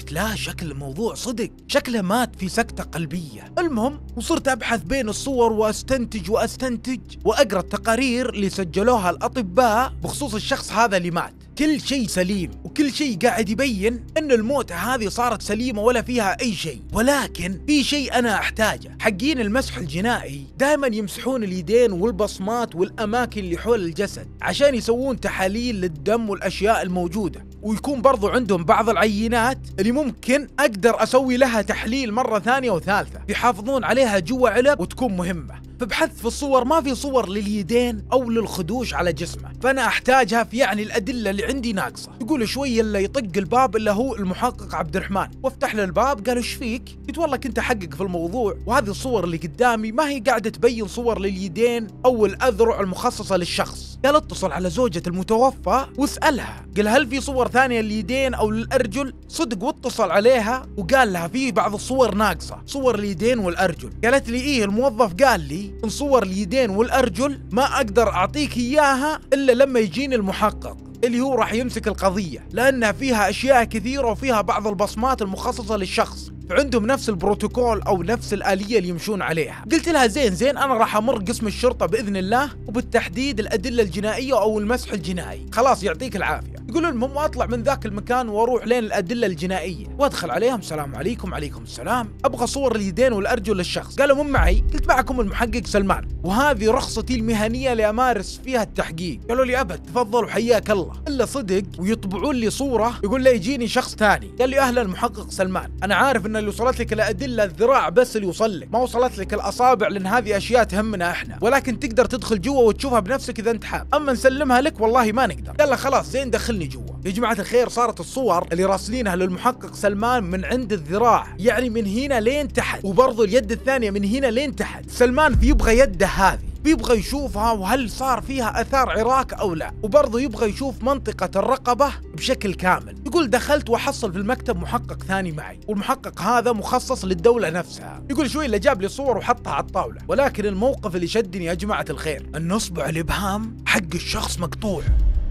قلت لا شكل الموضوع صدق، شكله مات في سكتة قلبية. المهم وصرت أبحث بين الصور واستنتج واستنتج وأقرأ التقارير اللي سجلوها الأطباء بخصوص الشخص هذا اللي مات. كل شيء سليم وكل شيء قاعد يبين ان الموتة هذه صارت سليمة ولا فيها اي شيء، ولكن في شيء انا احتاجه. حقين المسح الجنائي دائما يمسحون اليدين والبصمات والاماكن اللي حول الجسد عشان يسوون تحاليل للدم والاشياء الموجودة، ويكون برضو عندهم بعض العينات اللي ممكن اقدر اسوي لها تحليل مرة ثانية وثالثة، يحافظون عليها جوا علب وتكون مهمة. فبحثت في الصور ما في صور لليدين او للخدوش على جسمه، فانا احتاجها في يعني الادله اللي عندي ناقصه. يقول شويه اللي يطق الباب الا هو المحقق عبد الرحمن، وافتح له الباب قال ايش فيك؟ قلت والله كنت احقق في الموضوع وهذه الصور اللي قدامي ما هي قاعده تبين صور لليدين او الاذرع المخصصه للشخص. قال اتصل على زوجة المتوفى واسالها، قال هل في صور ثانيه لليدين او للارجل؟ صدق واتصل عليها وقال لها في بعض الصور ناقصه، صور اليدين والارجل. قالت لي ايه الموظف قال لي ان صور اليدين والارجل ما اقدر اعطيك اياها الا لما يجيني المحقق اللي هو راح يمسك القضيه، لانها فيها اشياء كثيره وفيها بعض البصمات المخصصه للشخص، فعندهم نفس البروتوكول او نفس الاليه اللي يمشون عليها. قلت لها زين زين انا راح امر قسم الشرطه باذن الله وبالتحديد الادله الجنائيه او المسح الجنائي. خلاص يعطيك العافيه. يقولون المهم واطلع من ذاك المكان واروح لين الادله الجنائيه وادخل عليهم، السلام عليكم. عليكم السلام، ابغى صور اليدين والارجل للشخص. قالوا من معي؟ قلت معكم المحقق سلمان وهذه رخصتي المهنيه لامارس فيها التحقيق. قالوا لي ابد تفضل وحياك الله. الا صدق ويطبعون لي صوره يقول لي يجيني شخص ثاني. قال لي اهلا المحقق سلمان، انا عارف ان اللي وصلت لك الادله الذراع بس اللي وصل لك، ما وصلت لك الاصابع لان هذه اشياء تهمنا احنا، ولكن تقدر تدخل جوا وتشوفها بنفسك اذا انت حاب، اما نسلمها لك والله ما نقدر. قال له خلاص زين دخلني جوا. يا جماعه الخير صارت الصور اللي راسلينها للمحقق سلمان من عند الذراع، يعني من هنا لين تحت، وبرضه اليد الثانيه من هنا لين تحت. سلمان في يبغى يده هذه بيبغى يشوفها وهل صار فيها اثار عراك او لا، وبرضه يبغى يشوف منطقة الرقبة بشكل كامل. يقول دخلت واحصل في المكتب محقق ثاني معي، والمحقق هذا مخصص للدولة نفسها. يقول شوي اللي جاب لي صور وحطها على الطاولة، ولكن الموقف اللي شدني يا جماعة الخير ان اصبع الابهام حق الشخص مقطوع.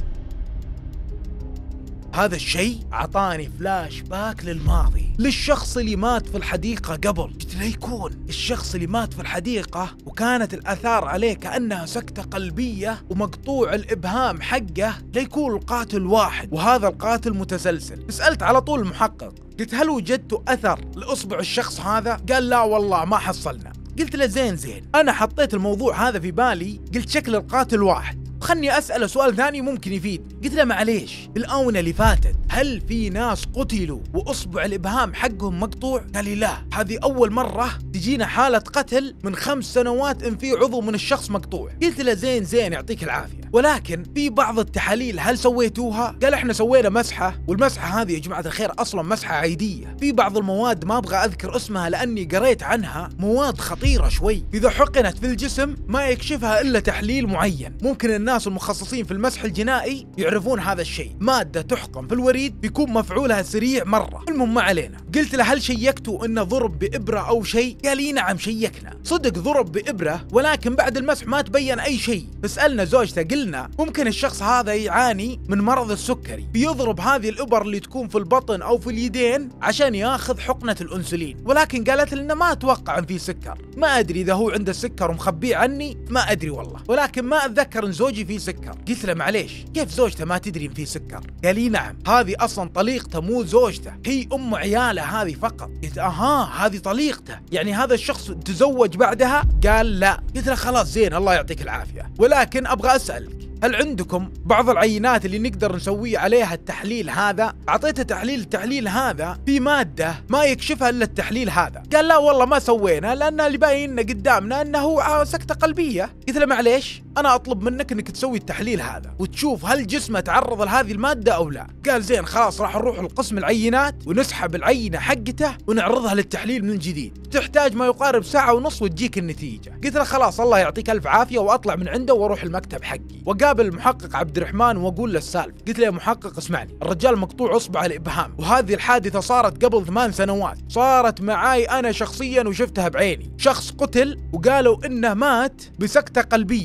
هذا الشيء عطاني فلاش باك للماضي، للشخص اللي مات في الحديقة قبل. قلت ليكون الشخص اللي مات في الحديقة وكانت الآثار عليه كأنها سكتة قلبية ومقطوع الإبهام حقه، ليكون القاتل واحد وهذا القاتل متسلسل. سألت على طول المحقق قلت هل وجدت أثر لإصبع الشخص هذا؟ قال لا والله ما حصلنا. قلت له زين زين أنا حطيت الموضوع هذا في بالي، قلت شكل القاتل واحد، خلني أسأله سؤال ثاني ممكن يفيد. قلت له معليش الآونة اللي فاتت هل في ناس قتلوا وأصبع الإبهام حقهم مقطوع؟ قال لي لا، هذه أول مرة تجينا حالة قتل من خمس سنوات إن في عضو من الشخص مقطوع. قلت له زين زين يعطيك العافية، ولكن في بعض التحاليل هل سويتوها؟ قال احنا سوينا مسحة، والمسحة هذه يا جماعة الخير أصلا مسحة عيدية، في بعض المواد ما أبغى أذكر اسمها لأني قريت عنها، مواد خطيرة شوي إذا حقنت في الجسم ما يكشفها إلا تحليل معين. ممكن الناس المخصصين في المسح الجنائي يعرفون هذا الشيء، مادة تحقن في الوريد بيكون مفعولها سريع مرة. المهم ما علينا. قلت له هل شيكتوا انه ضرب بإبرة او شيء؟ قال لي نعم شيكنا، صدق ضرب بإبرة ولكن بعد المسح ما تبين اي شيء. فسألنا زوجته قلنا ممكن الشخص هذا يعاني من مرض السكري، بيضرب هذه الإبر اللي تكون في البطن او في اليدين عشان ياخذ حقنة الانسولين، ولكن قالت لنا ما اتوقع ان في سكر، ما ادري اذا هو عنده السكر ومخبيه عني، ما ادري والله، ولكن ما اتذكر ان زوجي فيه سكر. قلت له معليش كيف زوجته ما تدري ان فيه سكر؟ قال لي نعم هذه اصلا طليقته مو زوجته، هي ام عياله هذه فقط. قلت اها هذه طليقته، يعني هذا الشخص تزوج بعدها؟ قال لا. قلت له خلاص زين الله يعطيك العافيه، ولكن ابغى اسالك هل عندكم بعض العينات اللي نقدر نسوي عليها التحليل هذا؟ اعطيته تحليل، التحليل هذا في ماده ما يكشفها الا التحليل هذا. قال لا والله ما سوينا لان اللي باين قدامنا انه سكته قلبيه. قلت له معليش انا اطلب منك انك تسوي التحليل هذا وتشوف هل جسمه تعرض لهذه الماده او لا. قال زين خلاص راح نروح لقسم العينات ونسحب العينه حقته ونعرضها للتحليل من جديد، تحتاج ما يقارب ساعه ونص وتجيك النتيجه. قلت له خلاص الله يعطيك الف عافيه، واطلع من عنده واروح المكتب حقي وقابل المحقق عبد الرحمن واقول له السالفه. قلت له يا محقق اسمعني، الرجال مقطوع اصبع الابهام وهذه الحادثه صارت قبل ثمان سنوات، صارت معاي انا شخصيا وشفتها بعيني، شخص قتل وقالوا انه مات بسكته قلبيه، يوم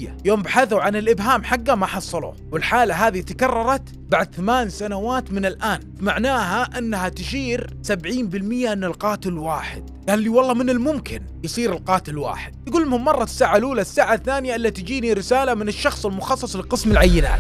يوم بحثوا عن الإبهام حقه ما حصلوه، والحالة هذه تكررت بعد ثمان سنوات من الآن، معناها أنها تشير سبعين بالمئة أن القاتل واحد. قال لي والله من الممكن يصير القاتل واحد. يقول لهم مرت الساعة الأولى، الساعة الثانية إلا تجيني رسالة من الشخص المخصص لقسم العينات.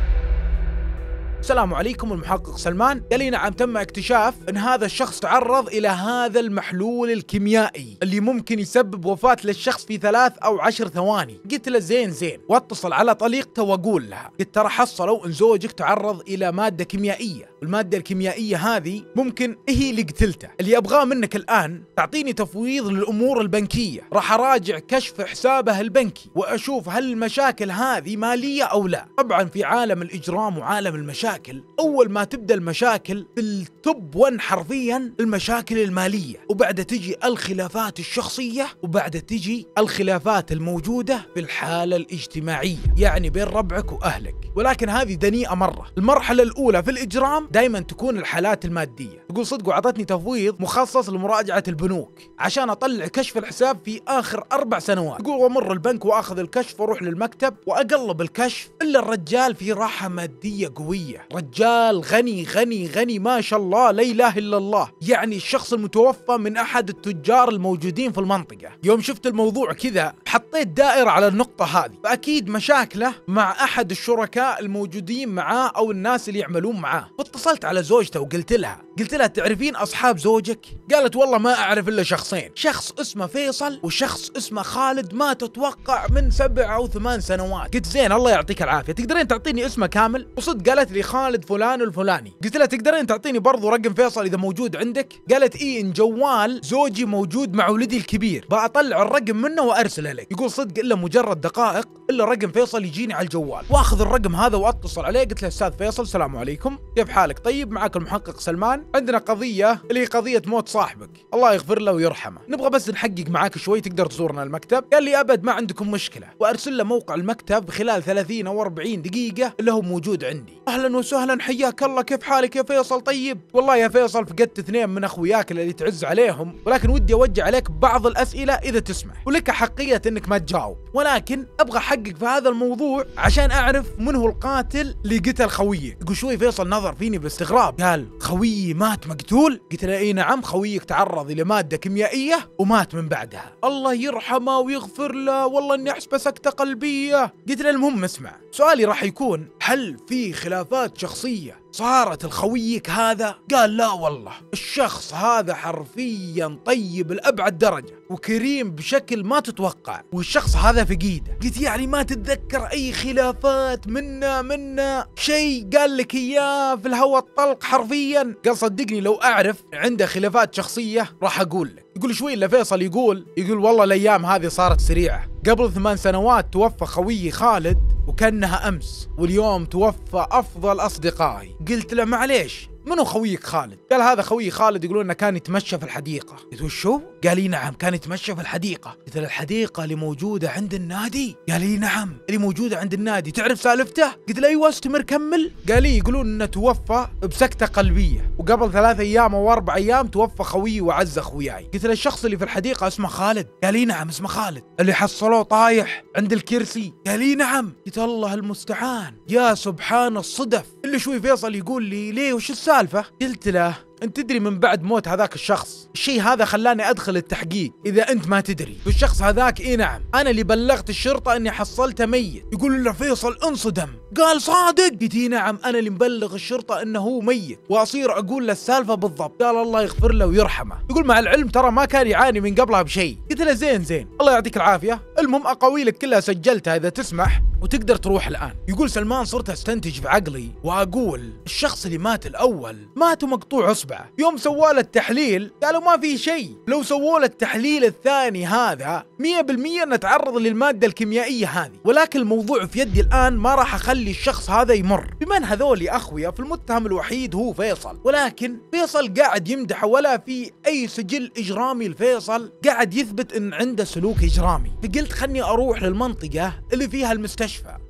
السلام عليكم، المحقق سلمان. قال لي نعم، تم اكتشاف ان هذا الشخص تعرض الى هذا المحلول الكيميائي اللي ممكن يسبب وفاة للشخص في ثلاث او عشر ثواني. قلت له زين زين، واتصل على طليقته واقول لها، قلت ترى حصلوا ان زوجك تعرض الى مادة كيميائية، والمادة الكيميائية هذه ممكن هي اللي قتلته. اللي ابغاه منك الان تعطيني تفويض للامور البنكية، راح اراجع كشف حسابه البنكي واشوف هل المشاكل هذه مالية او لا. طبعا في عالم الاجرام وعالم المشاكل، أول ما تبدأ المشاكل في التوب ون حرفيا المشاكل المالية، وبعد تجي الخلافات الشخصية، وبعد تجي الخلافات الموجودة في الحالة الاجتماعية، يعني بين ربعك وأهلك. ولكن هذه دنيئة مرة. المرحلة الأولى في الإجرام دائما تكون الحالات المادية. يقول صدق وعطتني تفويض مخصص لمراجعة البنوك عشان أطلع كشف الحساب في آخر أربع سنوات. يقول ومر البنك وأخذ الكشف وأروح للمكتب وأقلب الكشف، إلا الرجال في راحة مادية قوية، رجال غني غني غني ما شاء الله لا إله إلا الله، يعني الشخص المتوفى من أحد التجار الموجودين في المنطقة. يوم شفت الموضوع كذا حطيت دائرة على النقطة هذه، فأكيد مشاكله مع أحد الشركاء الموجودين معاه أو الناس اللي يعملون معاه. فاتصلت على زوجته وقلت لها قلت لها تعرفين أصحاب زوجك؟ قالت والله ما أعرف إلا شخصين، شخص اسمه فيصل وشخص اسمه خالد، ما تتوقع من سبع أو ثمان سنوات. قلت زين الله يعطيك العافية، تقدرين تعطيني اسمه كامل؟ وصدق قالت لي خالد فلان الفلاني. قلت لها تقدرين تعطيني برضو رقم فيصل إذا موجود عندك؟ قالت إيه، إن جوال زوجي موجود مع ولدي الكبير، بأطلع الرقم منه وأرسله لك. يقول صدق إلا مجرد دقائق إلا رقم فيصل يجيني على الجوال، وأخذ الرقم هذا وأتصل عليه. قلت له أستاذ فيصل السلام عليكم، كيف حالك؟ طيب معك المحقق سلمان، عندنا قضية اللي هي قضية موت صاحبك الله يغفر له ويرحمه، نبغى بس نحقق معاك شوي، تقدر تزورنا المكتب؟ قال لي أبد ما عندكم مشكلة، وأرسل له موقع المكتب خلال ثلاثين أو أربعين دقيقة اللي هو موجود عندي. أهلا وسهلا، حياك الله، كيف حالك يا فيصل؟ طيب والله يا فيصل فقدت اثنين من أخوياك اللي تعز عليهم، ولكن ودي أوجه عليك بعض الأسئلة إذا تسمح، ولك حقية إنك ما تجاوب، ولكن أبغى أحقق في هذا الموضوع عشان أعرف من هو القاتل اللي قتل خويك. يقول شوي فيصل نظر فيني باستغراب، قال خويي مات مقتول؟ قلت له اي نعم، خويك تعرض الى ماده كيميائيه ومات من بعدها، الله يرحمه ويغفر له، والله اني احسبه سكته قلبيه. قلت له المهم اسمع، سؤالي راح يكون هل في خلافات شخصيه صارت لخويك هذا؟ قال لا والله، الشخص هذا حرفيا طيب لأبعد درجة وكريم بشكل ما تتوقع، والشخص هذا فقيده. قلت يعني ما تتذكر اي خلافات منا منا شيء قال لك اياه في الهوى الطلق حرفيا؟ قال صدقني لو اعرف عنده خلافات شخصية راح اقول لك. يقول شوي الا فيصل يقول يقول والله الايام هذه صارت سريعة، قبل ثمان سنوات توفى خويي خالد وكانها امس، واليوم توفى افضل اصدقائي. قلت له معليش منو خويك خالد؟ قال هذا خوي خالد يقولون انه كان يتمشى في الحديقة. قلت وشو؟ قال لي نعم كان يتمشى في الحديقة. قلت له الحديقة اللي موجودة عند النادي؟ قال لي نعم اللي موجودة عند النادي، تعرف سالفته؟ قلت له ايوه استمر كمل. قال لي يقولون انه توفى بسكتة قلبية، وقبل ثلاث ايام او اربع ايام توفى خويي وعز اخوياي. قلت له الشخص اللي في الحديقة اسمه خالد؟ قال لي نعم اسمه خالد. اللي حصلوه طايح عند الكرسي؟ قال لي نعم. قلت الله المستعان، يا سبحان الصدف. اللي شوي فيصل يقول لي ليه وش السالفة؟ قلت له انت تدري من بعد موت هذاك الشخص الشيء هذا خلاني ادخل التحقيق، اذا انت ما تدري بالشخص هذاك اي نعم انا اللي بلغت الشرطة اني حصلته ميت. يقول له فيصل انصدم، قال صادق؟ قلت نعم انا اللي مبلغ الشرطة انه هو ميت، واصير اقول له السالفة بالضبط. قال الله يغفر له ويرحمه. يقول مع العلم ترى ما كان يعاني من قبلها بشيء. قلت له زين زين الله يعطيك العافية، المهم اقاويلك كلها سجلتها اذا تسمح وتقدر تروح الان. يقول سلمان صرت استنتج في عقلي واقول الشخص اللي مات الاول مات مقطوع اصبعه، يوم سووا له التحليل قالوا ما في شيء، لو سووا له التحليل الثاني هذا مية بالمية نتعرض للمادة الكيميائية هذه، ولكن الموضوع في يدي الان ما راح اخلي الشخص هذا يمر، بما ان هذول اخويا فالمتهم الوحيد هو فيصل، ولكن فيصل قاعد يمدح ولا في اي سجل اجرامي لفيصل قاعد يثبت ان عنده سلوك اجرامي. فقلت خلني اروح للمنطقة اللي فيها المستشفى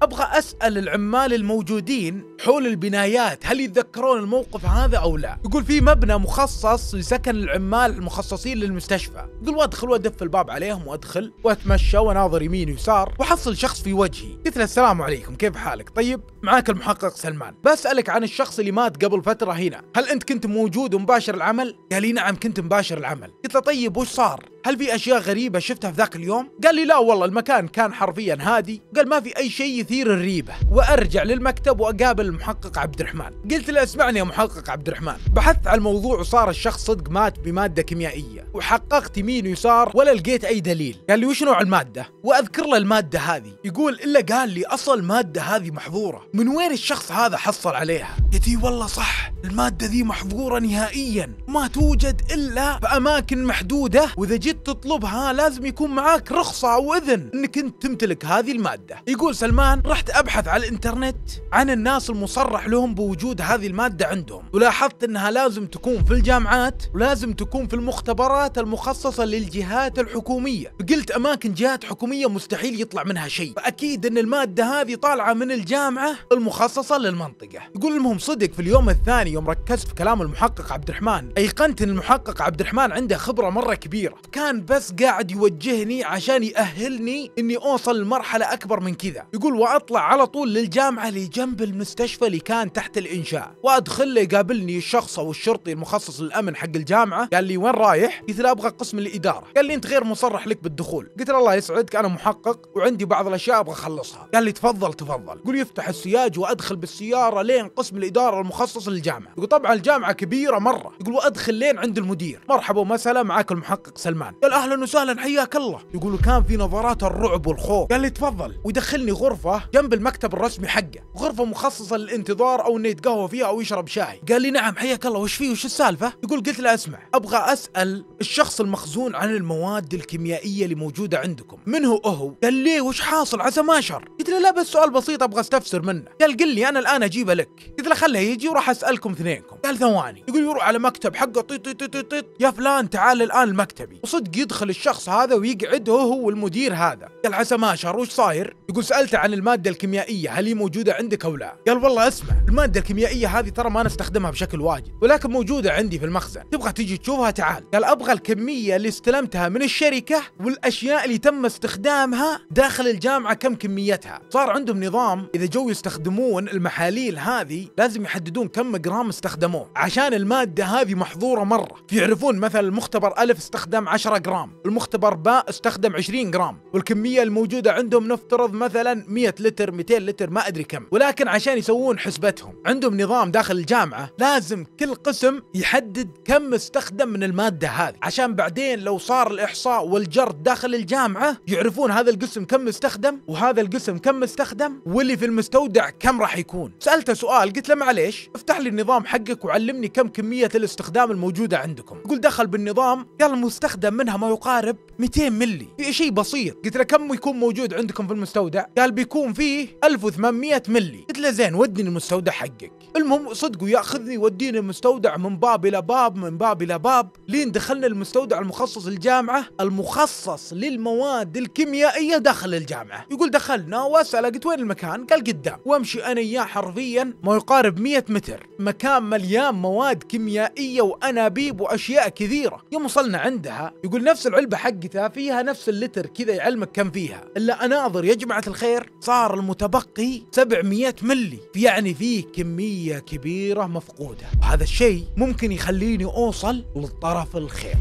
ابغى اسال العمال الموجودين حول البنايات هل يتذكرون الموقف هذا او لا. يقول في مبنى مخصص لسكن العمال المخصصين للمستشفى. يقول وادخل وادف الباب عليهم وادخل واتمشى وناظر يمين ويسار وحصل شخص في وجهي. قلت له السلام عليكم كيف حالك؟ طيب معاك المحقق سلمان، بسألك عن الشخص اللي مات قبل فترة هنا، هل انت كنت موجود ومباشر العمل؟ قال لي نعم كنت مباشر العمل. قلت له طيب وش صار؟ هل في اشياء غريبة شفتها في ذاك اليوم؟ قال لي لا والله المكان كان حرفيا هادي، قال ما في اي شيء يثير الريبة، وارجع للمكتب واقابل المحقق عبد الرحمن. قلت له اسمعني يا محقق عبد الرحمن، بحثت على الموضوع وصار الشخص صدق مات بمادة كيميائية، وحققت يمين ويسار ولا لقيت اي دليل. قال لي وش نوع المادة؟ واذكر له المادة هذه. يقول الا قال لي اصل المادة هذه محظورة، من وين الشخص هذا حصل عليها؟ قلت لي والله صح المادة ذي محظورة نهائيا، ما توجد الا في اماكن محدودة، واذا جيت تطلبها لازم يكون معاك رخصة او اذن انك انت تمتلك هذه المادة. يقول سلمان رحت ابحث على الانترنت عن الناس المصرح لهم بوجود هذه المادة عندهم، ولاحظت انها لازم تكون في الجامعات ولازم تكون في المختبرات المخصصة للجهات الحكومية. قلت اماكن جهات حكومية مستحيل يطلع منها شيء، فاكيد ان المادة هذه طالعة من الجامعة المخصصة للمنطقة. يقول المهم صدق في اليوم الثاني يوم ركزت في كلام المحقق عبد الرحمن ايقنت ان المحقق عبد الرحمن عنده خبرة مرة كبيرة، كان بس قاعد يوجهني عشان يأهلني اني اوصل لمرحلة اكبر من كذا. يقول واطلع على طول للجامعة اللي جنب المستشفى اللي كان تحت الانشاء، وادخل له يقابلني الشخص او الشرطي المخصص للامن حق الجامعة. قال لي وين رايح؟ قلت له ابغى قسم الادارة. قال لي انت غير مصرح لك بالدخول. قلت له الله يسعدك انا محقق وعندي بعض الاشياء ابغى اخلصها. قال لي تفضل تفضل. يقول يفتح السياج وادخل بالسيارة لين قسم الادارة المخصص للجامعة. يقول طبعا الجامعة كبيرة مرة. يقول وادخل لين عند المدير، مرحبا ومسهلا معاك المحقق سلمان. قال اهلا وسهلا حياك الله. يقول كان في نظرات الرعب والخوف. قال لي تفضل، ويدخلني غرفة جنب المكتب الرسمي حقه، غرفة مخصصة للانتظار او انه يتقهوى فيها او يشرب شاي. قال لي نعم حياك الله وش فيه وش السالفة؟ يقول قلت له اسمع ابغى اسأل الشخص المخزون عن المواد الكيميائية اللي موجودة عندكم من هو هو؟ قال لي وش حاصل عسى ما شر؟ قلت له لا بس سؤال بسيط ابغى استفسر منه. قال قل لي انا الان اجيبه لك. قلت له خله يجي وراح اسالكم اثنينكم. قال ثواني. يقول يروح على مكتب حقه طيط طيط طيط طيط يا فلان تعال الان لمكتبي، وصدق يدخل الشخص هذا ويقعد هو هو والمدير هذا. قال عسى ما شر وش صاير؟ يقول سالته عن الماده الكيميائيه هل هي موجوده عندك او لا؟ قال والله اسمع الماده الكيميائيه هذه ترى ما نستخدمها بشكل واجد ولكن موجوده عندي في المخزن، تبغى تيجي تشوفها تعال. قال ابغى الكميه اللي استلمتها من الشركه والاشياء اللي تم استخدامها داخل الجامعه كم كميتها. صار عندهم نظام اذا جو يستخدمون المحاليل هذه لازم يحددون كم جرام استخدموه، عشان الماده هذه محظوره مره. يعرفون مثلا المختبر ألف استخدم عشرة جرام، المختبر باء استخدم عشرين جرام، والكميه الموجوده عندهم نفترض مثلا مئة لتر مئتين لتر ما ادري كم. ولكن عشان يسوون حسبتهم عندهم نظام داخل الجامعه لازم كل قسم يحدد كم استخدم من الماده هذه، عشان بعدين لو صار الاحصاء والجرد داخل الجامعه يعرفون هذا القسم كم استخدم وهذا القسم كم استخدم واللي في المستودع كم راح يكون. سالته سؤال قلت له معليش افتح لي النظام حقك وعلمني كم كميه الاستخدام الموجوده عندكم. يقول دخل بالنظام قال المستخدم منها ما يقارب مئتين ملي، في شيء بسيط. قلت له كم يكون موجود عندكم في المستودع؟ قال بيكون فيه ألف وثمانمئة ملي. قلت له زين ودني المستودع حقك. المهم صدقوا ياخذني يوديني المستودع من باب الى باب من باب الى باب لين دخلنا المستودع المخصص للجامعه المخصص للمواد الكيميائيه داخل الجامعه. يقول دخلنا واسال قلت وين المكان؟ قال قدام، وامشي انا اياه حرفيا ما يقارب مئة متر، مكان مليان مواد كيميائيه وانابيب واشياء كثيره. يوم وصلنا عندها يقول نفس العلبه حقتها فيها نفس اللتر كذا يعلمك كم فيها، الا اناظر يا جماعه الخير صار المتبقي سبعمئة ملي، يعني فيه كميه كبيره مفقوده. هذا الشيء ممكن يخليني اوصل للطرف الخير.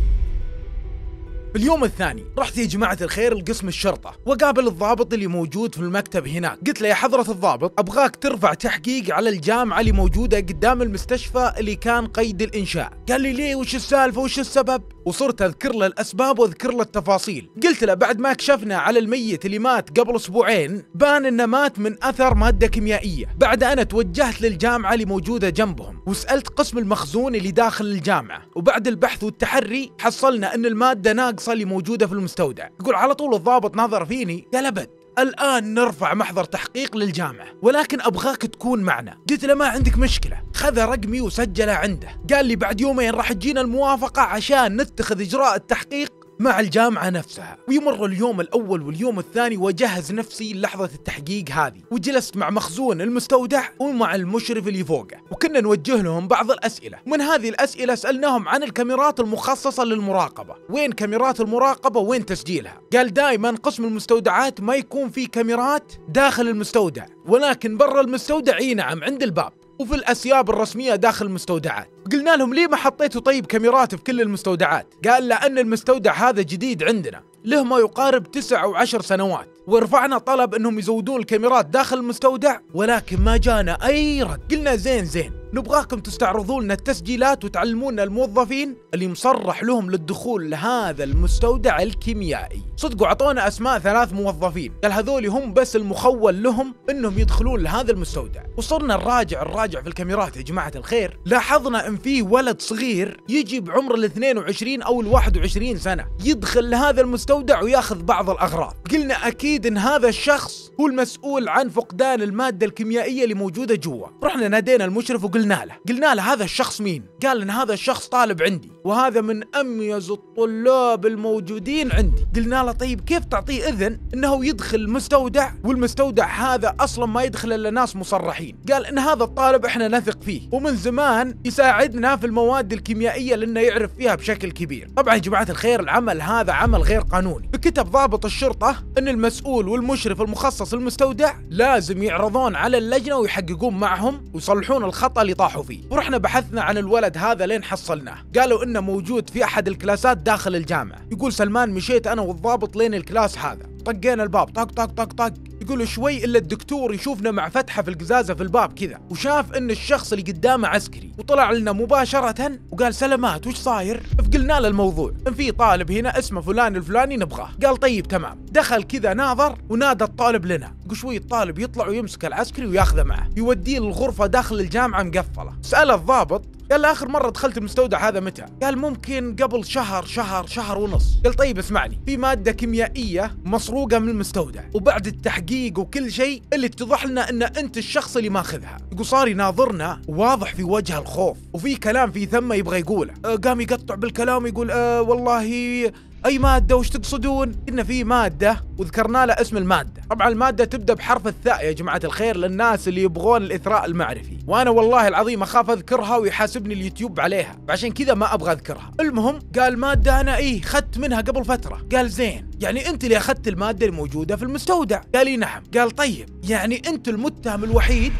في اليوم الثاني رحت يا جماعة الخير لقسم الشرطة وقابل الضابط اللي موجود في المكتب هناك. قلت له يا حضرة الضابط أبغاك ترفع تحقيق على الجامعة اللي موجودة قدام المستشفى اللي كان قيد الإنشاء. قال لي ليه وش السالفة وش السبب؟ وصرت أذكر له الأسباب وأذكر له التفاصيل. قلت له بعد ما كشفنا على الميت اللي مات قبل أسبوعين بان إنه مات من أثر مادة كيميائية. بعد أنا توجهت للجامعة اللي موجودة جنبهم وسألت قسم المخزون اللي داخل الجامعة، وبعد البحث والتحري حصلنا أن المادة ناقصة اللي موجودة في المستودع. يقول على طول الضابط نظر فيني قال أبد الآن نرفع محضر تحقيق للجامعة ولكن أبغاك تكون معنا. قلت له ما عندك مشكلة. خذ رقمي وسجله عنده. قال لي بعد يومين راح تجينا الموافقة عشان نتخذ إجراء التحقيق مع الجامعة نفسها. ويمر اليوم الأول واليوم الثاني وجهز نفسي للحظة التحقيق هذه، وجلست مع مخزون المستودع ومع المشرف اللي فوقه، وكنا نوجه لهم بعض الأسئلة. ومن هذه الأسئلة سألناهم عن الكاميرات المخصصة للمراقبة، وين كاميرات المراقبة وين تسجيلها. قال دائما قسم المستودعات ما يكون في كاميرات داخل المستودع، ولكن برا المستودع اي نعم عند الباب وفي الأسياب الرسمية داخل المستودعات. قلنا لهم ليه ما حطيتوا طيب كاميرات في كل المستودعات؟ قال لأن المستودع هذا جديد عندنا، له ما يقارب تسع أو عشر سنوات، ورفعنا طلب انهم يزودون الكاميرات داخل المستودع ولكن ما جانا اي رد. قلنا زين زين نبغاكم تستعرضون لنا التسجيلات وتعلمونا الموظفين اللي مصرح لهم للدخول لهذا المستودع الكيميائي. صدقوا عطونا اسماء ثلاث موظفين، قال هذول هم بس المخول لهم انهم يدخلون لهذا المستودع. وصرنا نراجع الراجع في الكاميرات يا جماعة الخير، لاحظنا ان في ولد صغير يجي بعمر الاثنين وعشرين او الواحد وعشرين سنة يدخل لهذا المستودع وياخذ بعض الاغراض. قلنا اكيد ان هذا الشخص هو المسؤول عن فقدان المادة الكيميائية اللي موجودة جوا. رحنا نادينا المشرف وقلنا له قلنا له هذا الشخص مين؟ قال ان هذا الشخص طالب عندي وهذا من اميز الطلاب الموجودين عندي. قلنا له طيب كيف تعطيه اذن انه يدخل المستودع والمستودع هذا اصلا ما يدخل الا ناس مصرحين؟ قال ان هذا الطالب احنا نثق فيه ومن زمان يساعدنا في المواد الكيميائية لانه يعرف فيها بشكل كبير. طبعا يا جماعة الخير العمل هذا عمل غير قانوني. بكتب ضابط الشرطة ان المسؤول والمشرف المخصص المستودع لازم يعرضون على اللجنة ويحققون معهم ويصلحون الخطأ اللي طاحوا فيه. ورحنا بحثنا عن الولد هذا لين حصلناه، قالوا انه موجود في احد الكلاسات داخل الجامعة. يقول سلمان مشيت انا والضابط لين الكلاس هذا، طقينا الباب طق طق طق طق، يقول شوي الا الدكتور يشوفنا مع فتحة في القزازة في الباب كذا، وشاف ان الشخص اللي قدامه عسكري وطلع لنا مباشرة وقال سلامات وش صاير؟ فقلنا له الموضوع ان في طالب هنا اسمه فلان الفلاني نبغاه. قال طيب تمام. دخل كذا ناظر ونادى الطالب لنا، يقول شوي الطالب يطلع ويمسك العسكري وياخذه معه يوديه للغرفة داخل الجامعة مقفلة. سأل الضابط قال له آخر مرة دخلت المستودع هذا متى؟ قال ممكن قبل شهر شهر شهر ونص. قال طيب اسمعني، في مادة كيميائية مسروقة من المستودع وبعد التحقيق وكل شيء اللي اتضح لنا ان انت الشخص اللي ماخذها. يقول صار يناظرنا واضح في وجهه الخوف وفي كلام في ثمه يبغى يقوله. أه قام يقطع بالكلام يقول أه والله اي مادة وش تقصدون؟ إن في مادة وذكرنا له اسم المادة. طبعا المادة تبدأ بحرف الثاء يا جماعة الخير للناس اللي يبغون الإثراء المعرفي، وأنا والله العظيم أخاف أذكرها ويحاسبني اليوتيوب عليها، عشان كذا ما أبغى أذكرها. المهم قال مادة أنا إيه خدت منها قبل فترة. قال زين يعني أنت اللي أخذت المادة الموجودة في المستودع؟ قال لي نعم. قال طيب يعني أنت المتهم الوحيد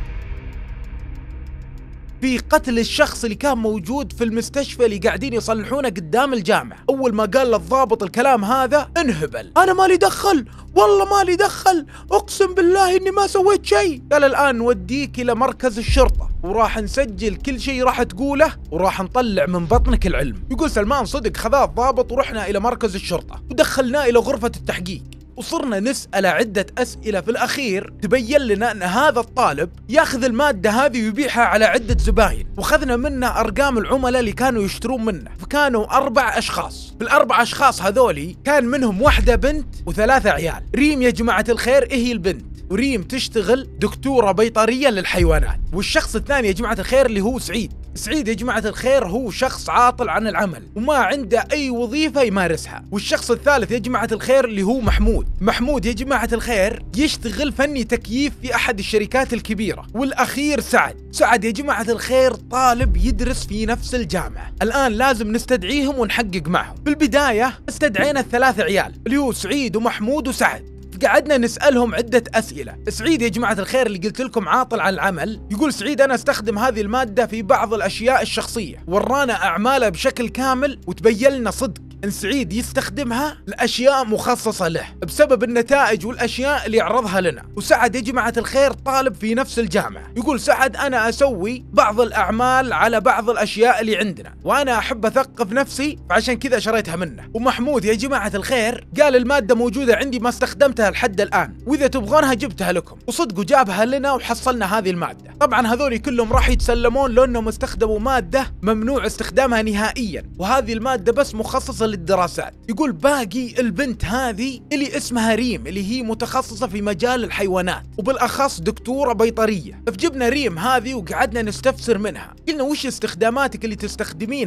في قتل الشخص اللي كان موجود في المستشفى اللي قاعدين يصلحونه قدام الجامعة. أول ما قال للضابط الكلام هذا انهبل، أنا مالي دخل، والله مالي دخل، أقسم بالله إني ما سويت شيء. قال الآن نوديك إلى مركز الشرطة وراح نسجل كل شيء راح تقوله وراح نطلع من بطنك العلم. يقول سلمان صدق خذاه الضابط ورحنا إلى مركز الشرطة ودخلناه إلى غرفة التحقيق وصرنا نسأل عدة أسئلة. في الأخير تبين لنا أن هذا الطالب ياخذ المادة هذه ويبيعها على عدة زباين، وخذنا منه أرقام العملاء اللي كانوا يشترون منه، فكانوا أربع أشخاص. في الأربع أشخاص هذولي كان منهم واحدة بنت وثلاثة عيال. ريم يا جماعة الخير إيه هي البنت، وريم تشتغل دكتورة بيطرية للحيوانات. والشخص الثاني يا جماعة الخير اللي هو سعيد. سعيد يا جماعة الخير هو شخص عاطل عن العمل وما عنده أي وظيفة يمارسها. والشخص الثالث يا جماعة الخير اللي هو محمود. محمود يا جماعة الخير يشتغل فني تكييف في أحد الشركات الكبيرة. والأخير سعد. سعد يا جماعة الخير طالب يدرس في نفس الجامعة. الآن لازم نستدعيهم ونحقق معهم. في البداية استدعينا الثلاثة عيال اللي هو سعيد ومحمود وسعد، قعدنا نسألهم عدة أسئلة. سعيد يا جماعة الخير اللي قلت لكم عاطل عن العمل، يقول سعيد أنا استخدم هذه المادة في بعض الأشياء الشخصية. ورانا أعماله بشكل كامل وتبين لنا صدق إن سعيد يستخدمها لأشياء مخصصة له بسبب النتائج والأشياء اللي يعرضها لنا. وسعد يا جماعة الخير طالب في نفس الجامعة. يقول سعد أنا أسوي بعض الأعمال على بعض الأشياء اللي عندنا وأنا أحب أثقف نفسي فعشان كذا شريتها منه. ومحمود يا جماعة الخير قال المادة موجودة عندي ما استخدمتها لحد الآن وإذا تبغونها جبتها لكم. وصدقوا جابها لنا وحصلنا هذه المادة. طبعا هذول كلهم راح يتسلمون لأنهم استخدموا مادة ممنوع استخدامها نهائيا، وهذه المادة بس مخصصة للدراسات. يقول باقي البنت هذه اللي اسمها ريم اللي هي متخصصة في مجال الحيوانات وبالأخص دكتورة بيطرية. فجبنا ريم هذه وقعدنا نستفسر منها، قلنا وش استخداماتك اللي تستخدمينها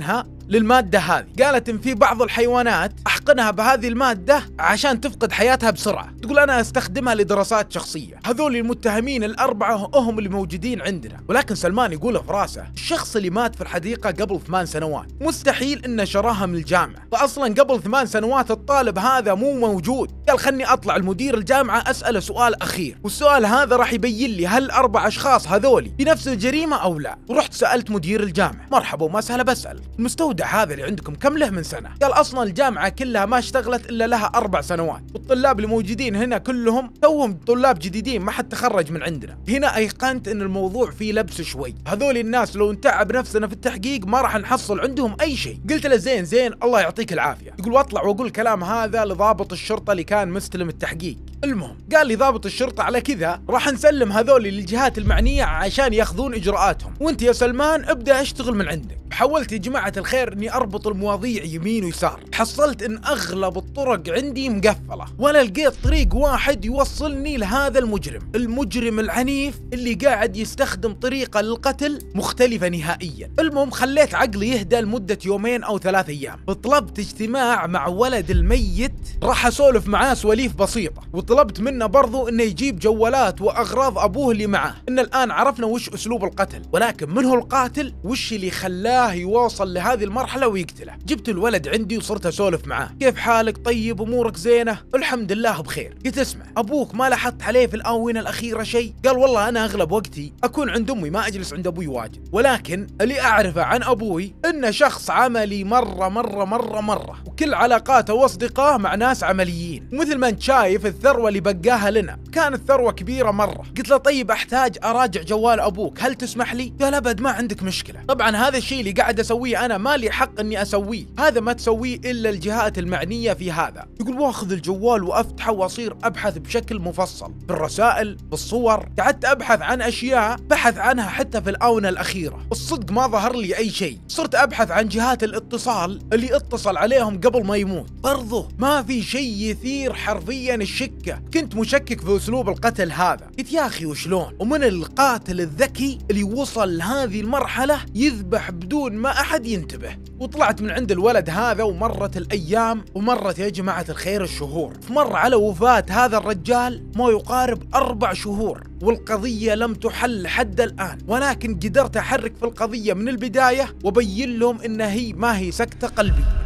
للمادة هذه. قالت إن في بعض الحيوانات أحقنها بهذه المادة عشان تفقد حياتها بسرعة. تقول أنا أستخدمها لدراسات شخصية. هذول المتهمين الأربعة هم اللي موجودين عندنا. ولكن سلمان يقول في راسه الشخص اللي مات في الحديقة قبل ثمان سنوات مستحيل إنه شراها من الجامعة، فأصلا قبل ثمان سنوات الطالب هذا مو موجود. قال خلني أطلع المدير الجامعة أسأله سؤال أخير، والسؤال هذا راح يبين لي هل أربع أشخاص هذولي بنفس الجريمة أو لا. ورحت سألت مدير الجامعة. مرحبا ومسهلا، بسأل المستودع هذا اللي عندكم كم له من سنة؟ قال أصلا الجامعة كلها ما اشتغلت إلا لها أربع سنوات، والطلاب اللي موجودين هنا كلهم توهم طلاب جديدين ما حد تخرج من عندنا. هنا أيقنت إن الموضوع فيه لبس شوي. هذول الناس لو نتعب نفسنا في التحقيق ما راح نحصل عندهم أي شيء. قلت له زين زين الله يعطيك العافية. يقول واطلع واقول الكلام هذا لضابط الشرطة اللي كان مستلم التحقيق. المهم قال لي ضابط الشرطة على كذا راح نسلم هذول للجهات المعنية عشان ياخذون إجراءاتهم، وانت يا سلمان ابدأ اشتغل من عندك. حاولت يا جماعة الخير اني اربط المواضيع يمين ويسار، حصلت ان اغلب الطرق عندي مقفلة، ولا لقيت طريق واحد يوصلني لهذا المجرم المجرم العنيف اللي قاعد يستخدم طريقة للقتل مختلفة نهائيا. المهم خليت عقلي يهدى لمدة يومين او ثلاث ايام، طلبت اجتماع مع ولد الميت راح اسولف معاه سواليف بسيطة، وطلبت منه برضو انه يجيب جوالات واغراض ابوه اللي معاه. ان الان عرفنا وش اسلوب القتل، ولكن من هو القاتل؟ وش اللي خلاه يوصل لهذه المرحلة ويقتله؟ جبت الولد عندي وصرت اسولف معاه. كيف حالك؟ طيب امورك زينة؟ الحمد لله بخير. قلت اسمع ابوك ما لاحظت عليه في الاونة الاخيرة شيء؟ قال والله انا اغلب وقتي اكون عند امي ما اجلس عند ابوي واجد، ولكن اللي اعرفه عن ابوي انه شخص عملي مرة مرة مرة مرة، وكل علاقاته واصدقائه مع ناس عمليين، ومثل ما انت شايف الثروة اللي بقاها لنا كانت ثروة كبيرة مرة. قلت له طيب احتاج اراجع جوال ابوك، هل تسمح لي؟ قال ابد ما عندك مشكلة. طبعا هذا الشيء اللي قاعد اسويه انا ما لي حق اني اسويه، هذا ما تسويه الا الجهات المعنية في هذا. يقول واخذ الجوال وافتحه واصير ابحث بشكل مفصل بالرسائل بالصور، قعدت ابحث عن اشياء بحث عنها حتى في الاونة الاخيرة، الصدق ما ظهر لي اي شيء. صرت ابحث عن جهات الاتصال اللي اتصل عليهم قبل ما يموت، برضه ما في شيء يثير حرفيا الشكة. كنت مشكك في اسلوب القتل هذا، قلت يا اخي وشلون؟ ومن القاتل الذكي اللي وصل لهذه المرحلة يذبح بدون ما احد ينتبه. وطلعت من عند الولد هذا، ومرت الايام ومرت يا جماعة الخير الشهور. مر على وفاة هذا الرجال ما يقارب اربع شهور، والقضية لم تحل لحد الآن، ولكن قدرت أحرك في القضية من البداية وبين لهم إنها هي ما هي سكتة قلبية.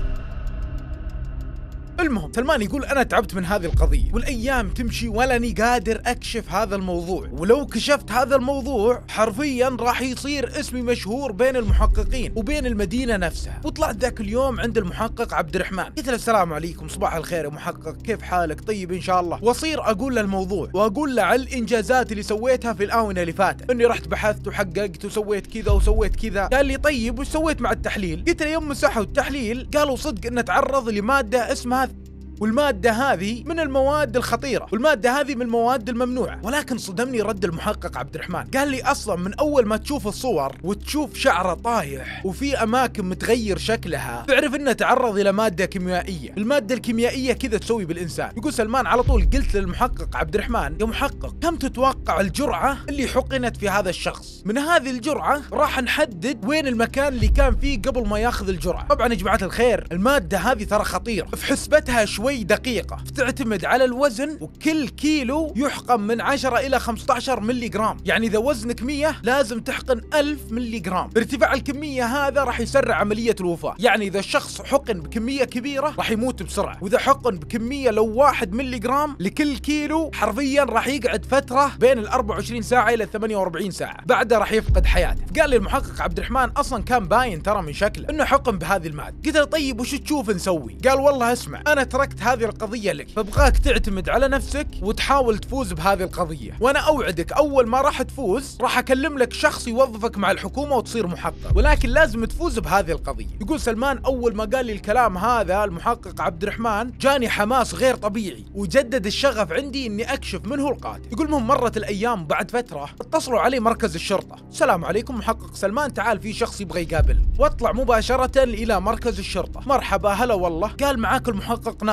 المهم سلمان يقول أنا تعبت من هذه القضية والأيام تمشي ولاني قادر أكشف هذا الموضوع، ولو كشفت هذا الموضوع حرفيا راح يصير اسمي مشهور بين المحققين وبين المدينة نفسها. وطلعت ذاك اليوم عند المحقق عبد الرحمن، قلت له السلام عليكم، صباح الخير يا محقق، كيف حالك؟ طيب إن شاء الله. وأصير أقول له الموضوع وأقول له على الإنجازات اللي سويتها في الآونة اللي فاتت، إني رحت بحثت وحققت وسويت كذا وسويت كذا. قال لي طيب وش سويت مع التحليل؟ قلت له يوم مسحوا التحليل قالوا صدق إنه تعرض لمادة اسمها، والمادة هذه من المواد الخطيرة، والمادة هذه من المواد الممنوعة. ولكن صدمني رد المحقق عبد الرحمن، قال لي أصلا من أول ما تشوف الصور وتشوف شعره طايح وفي أماكن متغير شكلها تعرف إنه تعرض إلى مادة كيميائية. المادة الكيميائية كذا تسوي بالإنسان. يقول سلمان على طول قلت للمحقق عبد الرحمن يا محقق كم تتوقع الجرعة اللي حقنت في هذا الشخص؟ من هذه الجرعة راح نحدد وين المكان اللي كان فيه قبل ما ياخذ الجرعة. طبعا يا جماعة الخير المادة هذه ترى خطيرة، في حسبتها شوي دقيقة، تعتمد على الوزن، وكل كيلو يحقن من عشرة إلى خمسة عشر ملي جرام، يعني إذا وزنك مية لازم تحقن ألف ملي جرام. ارتفاع الكمية هذا راح يسرع عملية الوفاة، يعني إذا الشخص حقن بكمية كبيرة راح يموت بسرعة، وإذا حقن بكمية لو واحد ملي جرام لكل كيلو حرفيا راح يقعد فترة بين ال أربعة وعشرين ساعة إلى ثمانية وأربعين ساعة، بعدها راح يفقد حياته. قال لي المحقق عبد الرحمن أصلا كان باين ترى من شكله إنه حقن بهذه المادة. قلت له طيب وش تشوف نسوي؟ قال والله اسمع أنا تركت هذه القضية لك، فابغاك تعتمد على نفسك وتحاول تفوز بهذه القضية، وانا اوعدك اول ما راح تفوز راح اكلم لك شخص يوظفك مع الحكومة وتصير محقق، ولكن لازم تفوز بهذه القضية. يقول سلمان اول ما قال لي الكلام هذا المحقق عبد الرحمن جاني حماس غير طبيعي، وجدد الشغف عندي اني اكشف من هو القاتل. يقول المهم مرت الايام، بعد فترة اتصلوا علي مركز الشرطة، السلام عليكم محقق سلمان تعال في شخص يبغى يقابل. واطلع مباشرة الى مركز الشرطة، مرحبا هلا والله. قال معاك المحقق ناصر.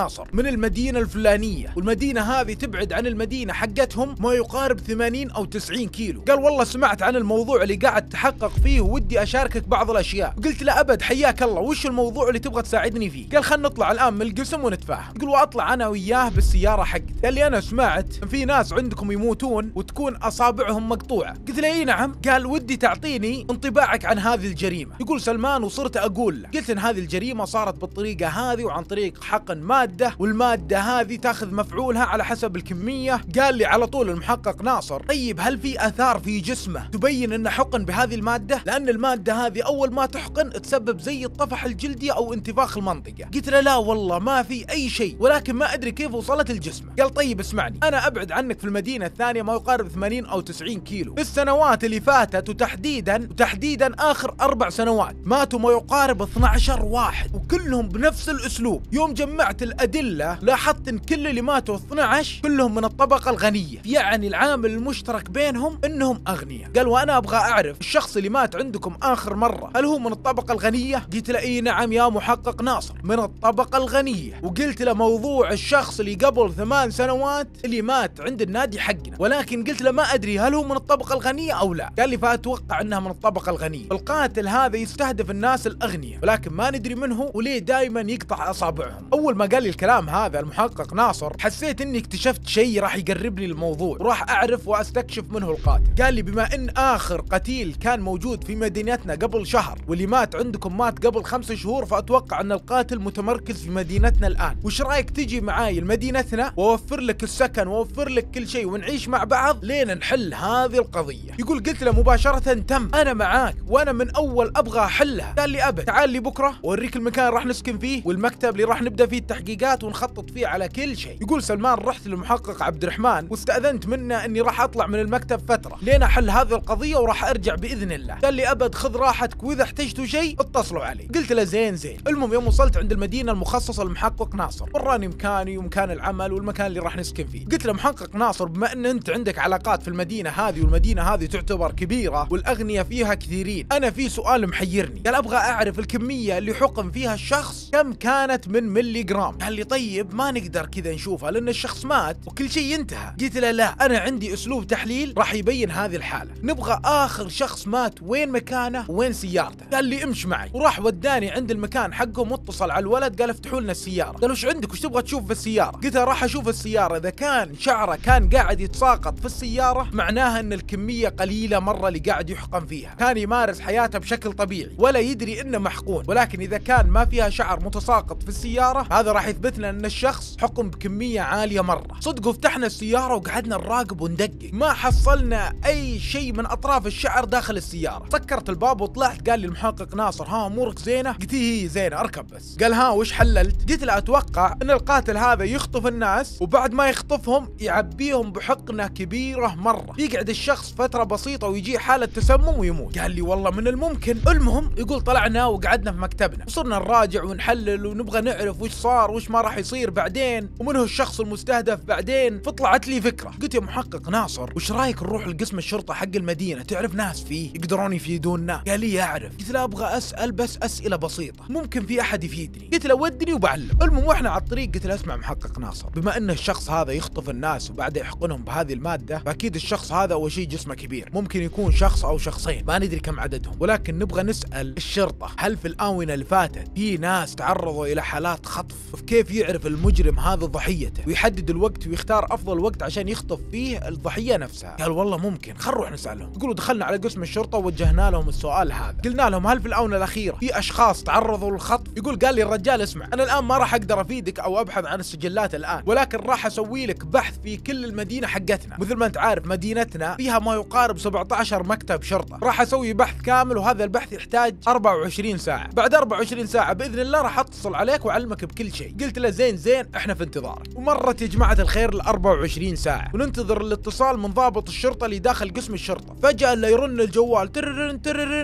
ناصر من المدينة الفلانية، والمدينة هذه تبعد عن المدينة حقتهم ما يقارب ثمانين أو تسعين كيلو. قال والله سمعت عن الموضوع اللي قاعد تحقق فيه ودي أشاركك بعض الأشياء. قلت له أبد حياك الله، وش الموضوع اللي تبغى تساعدني فيه؟ قال خلنا نطلع الآن من القسم ونتفاهم. يقول وأطلع أنا وياه بالسيارة حقتي. قال لي أنا سمعت في ناس عندكم يموتون وتكون أصابعهم مقطوعة. قلت له إي نعم. قال ودي تعطيني انطباعك عن هذه الجريمة. يقول سلمان وصرت أقول له، قلت إن هذه الجريمة صارت بالطريقة هذه وعن طريق حقن مادة، والمادة هذه تاخذ مفعولها على حسب الكمية. قال لي على طول المحقق ناصر طيب هل في آثار في جسمه تبين إنه حقن بهذه المادة؟ لأن المادة هذه أول ما تحقن تسبب زي الطفح الجلدي أو انتفاخ المنطقة. قلت له لا والله ما في أي شيء، ولكن ما أدري كيف وصلت الجسم. قال طيب اسمعني، أنا أبعد عنك في المدينة الثانية ما يقارب ثمانين أو تسعين كيلو. في السنوات اللي فاتت وتحديدا وتحديدا آخر أربع سنوات ماتوا ما يقارب اثني عشر واحد، وكلهم بنفس الأسلوب. يوم جمعت الأدلة لاحظت إن كل اللي ماتوا اثني عشر كلهم من الطبقة الغنية، يعني العامل المشترك بينهم إنهم أغنياء. قال وأنا أبغى أعرف الشخص اللي مات عندكم آخر مرة هل هو من الطبقة الغنية؟ قلت له إي نعم يا محقق ناصر من الطبقة الغنية. وقلت له موضوع الشخص اللي قبل ثمان سنوات اللي مات عند النادي حقنا، ولكن قلت له ما أدري هل هو من الطبقة الغنية أو لا. قال لي فأتوقع أنها من الطبقة الغنية. القاتل هذا يستهدف الناس الأغنياء، ولكن ما ندري منه وليه دائما يقطع أصابعهم. أول ما قال لي الكلام هذا المحقق ناصر حسيت إني اكتشفت شيء راح يقربني للموضوع وراح أعرف وأستكشف منه القاتل. قال لي بما إن آخر قتيل كان موجود في مدينتنا قبل شهر واللي مات عندكم مات قبل خمس شهور، فأتوقع أن القاتل متمركز في مدينتنا الآن. وش رأيك تجي معاي لمدينتنا وأوفر لك السكن وأوفر لك كل شيء ونعيش مع بعض لين نحل هذه القضية؟ يقول قلت له مباشرة تم، أنا معاك وأنا من أول أبغى أحلها. قال لي أبد تعال لي بكرة وأوريك المكان راح نسكن فيه والمكتب اللي راح نبدأ فيه التحقيقات ونخطط فيه على كل شيء. يقول سلمان رحت للمحقق عبد الرحمن واستأذنت منه إني راح أطلع من المكتب فترة لين أحل هذه القضية وراح أرجع بإذن الله. قال لي أبد خذ راحتك وإذا احتجتوا شيء اتصلوا علي. قلت له زين زين. المهم يوم وصلت عند المدينة المخصصة للمحقق ناصر وراني مكاني ومكان العمل والمكان اللي راح نسكن فيه. قلت له محقق ناصر بما أن أنت عندك علاقات في المدينة هذه والمدينة هذه تعتبر كبيرة والأغنياء فيها كثيرين، أنا في سؤال محيرني. قال أبغى أعرف الكمية اللي حقن فيها الشخص كم كانت من ملي جرام. قال لي طيب ما نقدر كذا نشوفها لأن الشخص مات وكل شيء انتهى. قلت له لا أنا عندي أسلوب تحليل راح يبين هذه الحالة، نبغى آخر شخص مات وين مكانه وين سيارته. قال لي امش معي وراح وداني عند المكان حقهم واتصل على الولد قال افتحوا لنا السيارة. قال وش عندك وش تبغى تشوف في السيارة؟ قلت له راح أشوف السيارة إذا كان شعره كان قاعد يتساقط في السيارة معناها أن الكمية قليلة مرة اللي قاعد يحقن فيها، كان يمارس حياته بشكل طبيعي ولا يدري إنه محقون. ولكن إذا كان ما فيها شعر متساقط في السيارة هذا راح يثبت لنا أن الشخص حقن بكمية عالية مرة. صدقوا فتحنا السيارة وقعدنا نراقب وندقق، ما حصلنا أي شيء من أطراف الشعر داخل السيارة. سكرت الباب وطلعت. قال لي المحقق ناصر ها أمورك زينة؟ قلت هي زينة اركب بس. قال ها وش حللت؟ قلت له أتوقع أن القاتل هذا يخطف الناس وبعد ما يخطفهم يعبيهم بحقنة كبيرة مرة، يقعد الشخص فترة بسيطة ويجي حالة تسمم ويموت. قال لي والله من الممكن. المهم يقول طلعنا وقعدنا في مكتبنا وصرنا نراجع ونحلل ونبغى نعرف وش صار وش ما راح يصير بعدين ومن هو الشخص المستهدف بعدين. فطلعت لي فكرة، قلت يا محقق ناصر وش رايك نروح لقسم الشرطة حق المدينة، تعرف ناس فيه يقدرون يفيدوننا؟ قال لي أعرف. قلت له أبغى أسأل بس أسئلة بسيطة ممكن في أحد يفيدني. قلت له ودني وبعلم. المهم واحنا على الطريق قلت له اسمع محقق ناصر، بما أن الشخص هذا يخطف الناس وبعدها يحقنهم بهذه المادة فأكيد الشخص هذا أول شيء جسمه كبير، ممكن يكون شخص أو شخصين ما ندري كم عددهم، ولكن نبغى نسأل الشرطة هل في الآونة اللي فاتت في ناس تعرضوا إلى حالات خطف، وكيف يعرف المجرم هذا ضحيته ويحدد الوقت ويختار أفضل وقت عشان يخطف فيه الضحية نفسها. قال والله ممكن خل نروح نسألهم. يقولوا دخلنا على قسم الشرطة ووجهنا لهم السؤال هذا، قلنا لهم هل في الآونة الأخيرة في أشخاص تعرضوا للخطف؟ يقول قال لي الرجال اسمع أنا الآن ما راح أقدر أفيدك أو أبحث عن السجلات الآن، ولكن راح أسوي لك بحث في كل المدينة حقتنا. مثل ما أنت عارف مدينتنا فيها ما يقارب سبعة عشر مكتب شرطة، راح أسوي بحث كامل وهذا البحث يحتاج أربعة وعشرين ساعة. بعد أربعة وعشرين ساعة بإذن الله راح أتصل عليك وأعلمك بكل شيء. قلت له زين زين احنا في انتظارك. ومرت يا جماعة الخير ال أربعة وعشرين ساعة وننتظر الاتصال من ضابط الشرطة اللي داخل قسم الشرطة. فجأة اللي يرن الجوال تررن تررن طط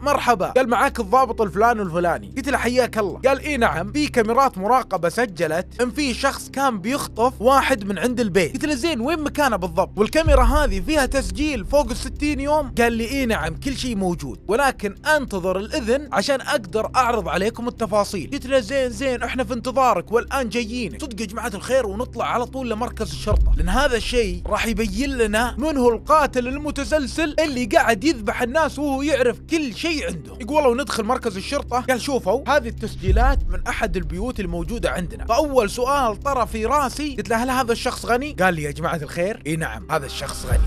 مرحبا. قال معاك الضابط الفلاني والفلاني. قلت له حياك الله. قال اي نعم، في كاميرات مراقبة سجلت ان في شخص كان بيخطف واحد من عند البيت. قلت له زين وين مكانه بالضبط؟ والكاميرا هذه فيها تسجيل فوق الستين يوم؟ قال لي اي نعم كل شيء موجود، ولكن انتظر الاذن عشان اقدر اعرض عليكم التفاصيل. قلت له زين زين احنا في انتظارك والان جايين. صدق يا جماعة الخير ونطلع على طول لمركز الشرطة، لان هذا الشيء راح يبين لنا من هو القاتل المتسلسل اللي قاعد يذبح الناس وهو يعرف كل شيء عنده. يقول والله وندخل مركز الشرطة. قال شوفوا هذه التسجيلات من احد البيوت الموجودة عندنا. فاول سؤال طرى في راسي قلت له هل هذا الشخص غني؟ قال لي يا جماعة الخير اي نعم هذا الشخص غني.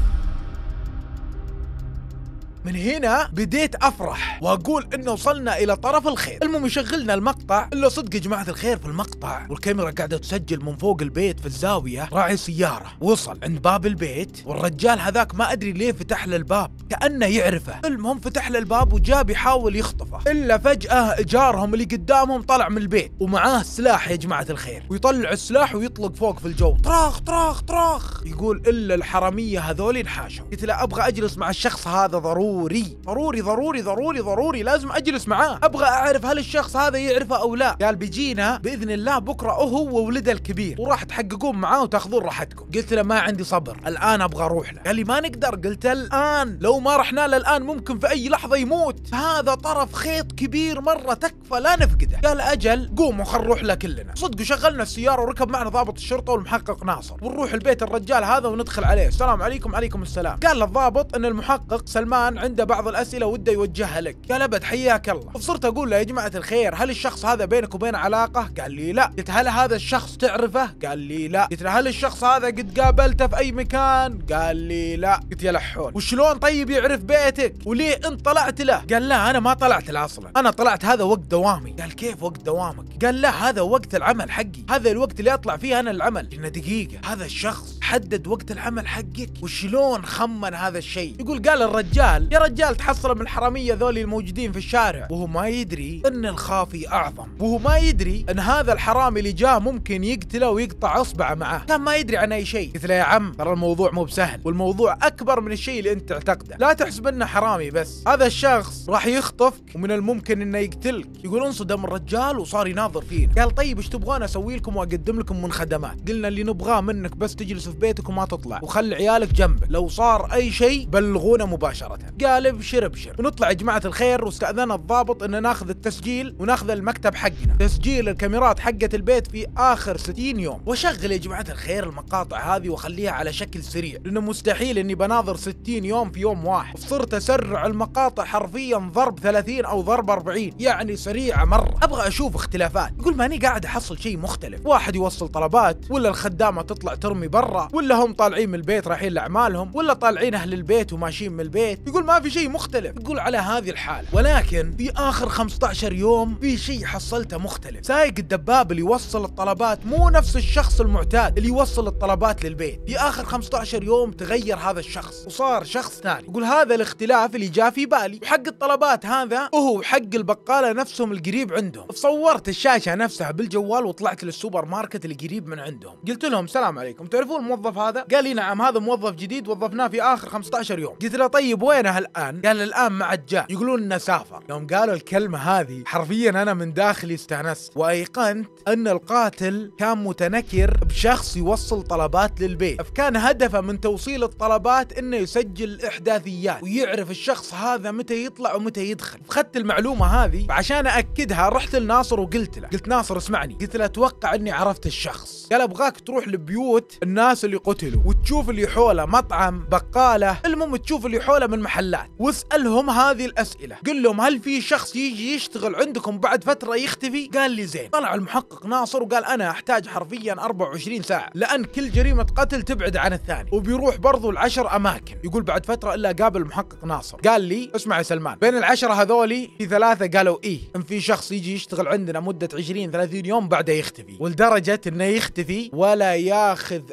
من هنا بديت افرح واقول انه وصلنا الى طرف الخير. المهم يشغلنا المقطع. الا صدق يا جماعه الخير في المقطع والكاميرا قاعده تسجل من فوق البيت في الزاويه، راعي سياره وصل عند باب البيت والرجال هذاك ما ادري ليه فتح له الباب كانه يعرفه. المهم فتح له الباب وجاء بيحاول يخطفه، الا فجاه جارهم اللي قدامهم طلع من البيت ومعاه سلاح يا جماعه الخير، ويطلع السلاح ويطلق فوق في الجو طراخ طراخ طراخ. يقول الا الحراميه هذول انحاشوا. قلت له ابغى اجلس مع الشخص هذا ضروري ضروري ضروري ضروري ضروري ضروري لازم اجلس معاه، ابغى اعرف هل الشخص هذا يعرفه او لا. قال بيجينا باذن الله بكره هو وولده الكبير وراح تحققون معاه وتاخذون راحتكم. قلت له ما عندي صبر الان ابغى اروح له. قال لي ما نقدر. قلت الان لو ما رحنا له الان ممكن في اي لحظه يموت، هذا طرف خيط كبير مره تكفى لا نفقده. قال اجل قوموا خل نروح له كلنا. صدق شغلنا السياره وركب معنا ضابط الشرطه والمحقق ناصر ونروح البيت الرجال هذا وندخل عليه. السلام عليكم. عليكم السلام. قال الضابط ان المحقق سلمان عنده بعض الاسئله وده يوجهها لك. قال ابد حياك الله. فصرت اقول له يا جماعه الخير هل الشخص هذا بينك وبينه علاقه؟ قال لي لا. قلت هل هذا الشخص تعرفه؟ قال لي لا. قلت له هل الشخص هذا قد قابلته في اي مكان؟ قال لي لا. قلت يا لحول وشلون طيب يعرف بيتك وليه انت طلعت له؟ قال لا انا ما طلعت له اصلا، انا طلعت هذا وقت دوامي. قال كيف وقت دوامك؟ قال لا هذا وقت العمل حقي، هذا الوقت اللي اطلع فيه انا العمل. قلنا دقيقه هذا الشخص حدد وقت العمل حقك وشلون خمن هذا الشيء؟ يقول قال الرجال يا رجال تحصل من الحراميه ذولي الموجودين في الشارع وهو ما يدري ان الخافي اعظم، وهو ما يدري ان هذا الحرامي اللي جاء ممكن يقتله ويقطع اصبعه معاه، كان ما يدري عن اي شيء. قلت له يا عم ترى الموضوع مو بسهل والموضوع اكبر من الشيء اللي انت تعتقده، لا تحسب انه حرامي بس، هذا الشخص راح يخطفك ومن الممكن انه يقتلك. يقول انصدم الرجال وصار يناظر فينا. قال طيب ايش تبغون اسوي لكم واقدم لكم من خدمات؟ قلنا اللي نبغاه منك بس تجلس في بيتك وما تطلع وخلي عيالك جنبك، لو صار اي شيء بلغونا مباشره. قال ابشر ابشر. ونطلع يا جماعه الخير واستاذن الضابط ان ناخذ التسجيل وناخذ المكتب حقنا، تسجيل الكاميرات حقه البيت في اخر ستين يوم، واشغل يا جماعه الخير المقاطع هذه واخليها على شكل سريع لانه مستحيل اني بناظر ستين يوم في يوم واحد. صرت اسرع المقاطع حرفيا ضرب ثلاثين او ضرب أربعين، يعني سريعه مره. ابغى اشوف اختلافات. يقول ماني قاعد احصل شيء مختلف، واحد يوصل طلبات ولا الخدامه تطلع ترمي برا ولا هم طالعين من البيت رايحين لاعمالهم ولا طالعين اهل البيت وماشيين من البيت. يقول ما في شيء مختلف. يقول على هذه الحاله، ولكن في اخر خمسة عشر يوم في شيء حصلته مختلف. سايق الدباب اللي يوصل الطلبات مو نفس الشخص المعتاد اللي يوصل الطلبات للبيت. في اخر خمسة عشر يوم تغير هذا الشخص وصار شخص ثاني. يقول هذا الاختلاف اللي جاء في بالي، وحق الطلبات هذا وهو حق البقاله نفسهم القريب عندهم. فصورت الشاشه نفسها بالجوال وطلعت للسوبر ماركت اللي قريب من عندهم. قلت لهم السلام عليكم تعرفون الموظف هذا؟ قال لي نعم هذا موظف جديد وظفناه في اخر خمسة عشر يوم. قلت له طيب وينه الان؟ قال الان ما عاد جاء، يقولون انه سافر. يوم قالوا الكلمه هذه حرفيا انا من داخلي استانست وايقنت ان القاتل كان متنكر بشخص يوصل طلبات للبيت، فكان هدفه من توصيل الطلبات انه يسجل الاحداثيات ويعرف الشخص هذا متى يطلع ومتى يدخل. فخدت المعلومه هذه وعشان اكدها رحت لناصر وقلت له، قلت ناصر اسمعني، قلت له اتوقع اني عرفت الشخص. قال ابغاك تروح لبيوت الناس اللي قتلوا وتشوف اللي حوله مطعم بقاله، المهم تشوف اللي حوله من محلات واسالهم هذه الاسئله. قل لهم هل في شخص يجي يشتغل عندكم بعد فتره يختفي؟ قال لي زين. طلع المحقق ناصر وقال انا احتاج حرفيا أربعة وعشرين ساعه لان كل جريمه قتل تبعد عن الثاني، وبيروح برضو العشر اماكن. يقول بعد فتره الا قابل المحقق ناصر قال لي اسمع يا سلمان، بين العشره هذولي في ثلاثه قالوا ايه ان في شخص يجي يشتغل عندنا مده عشرين ثلاثين يوم بعده يختفي، ولدرجه انه يختفي ولا ياخذ اي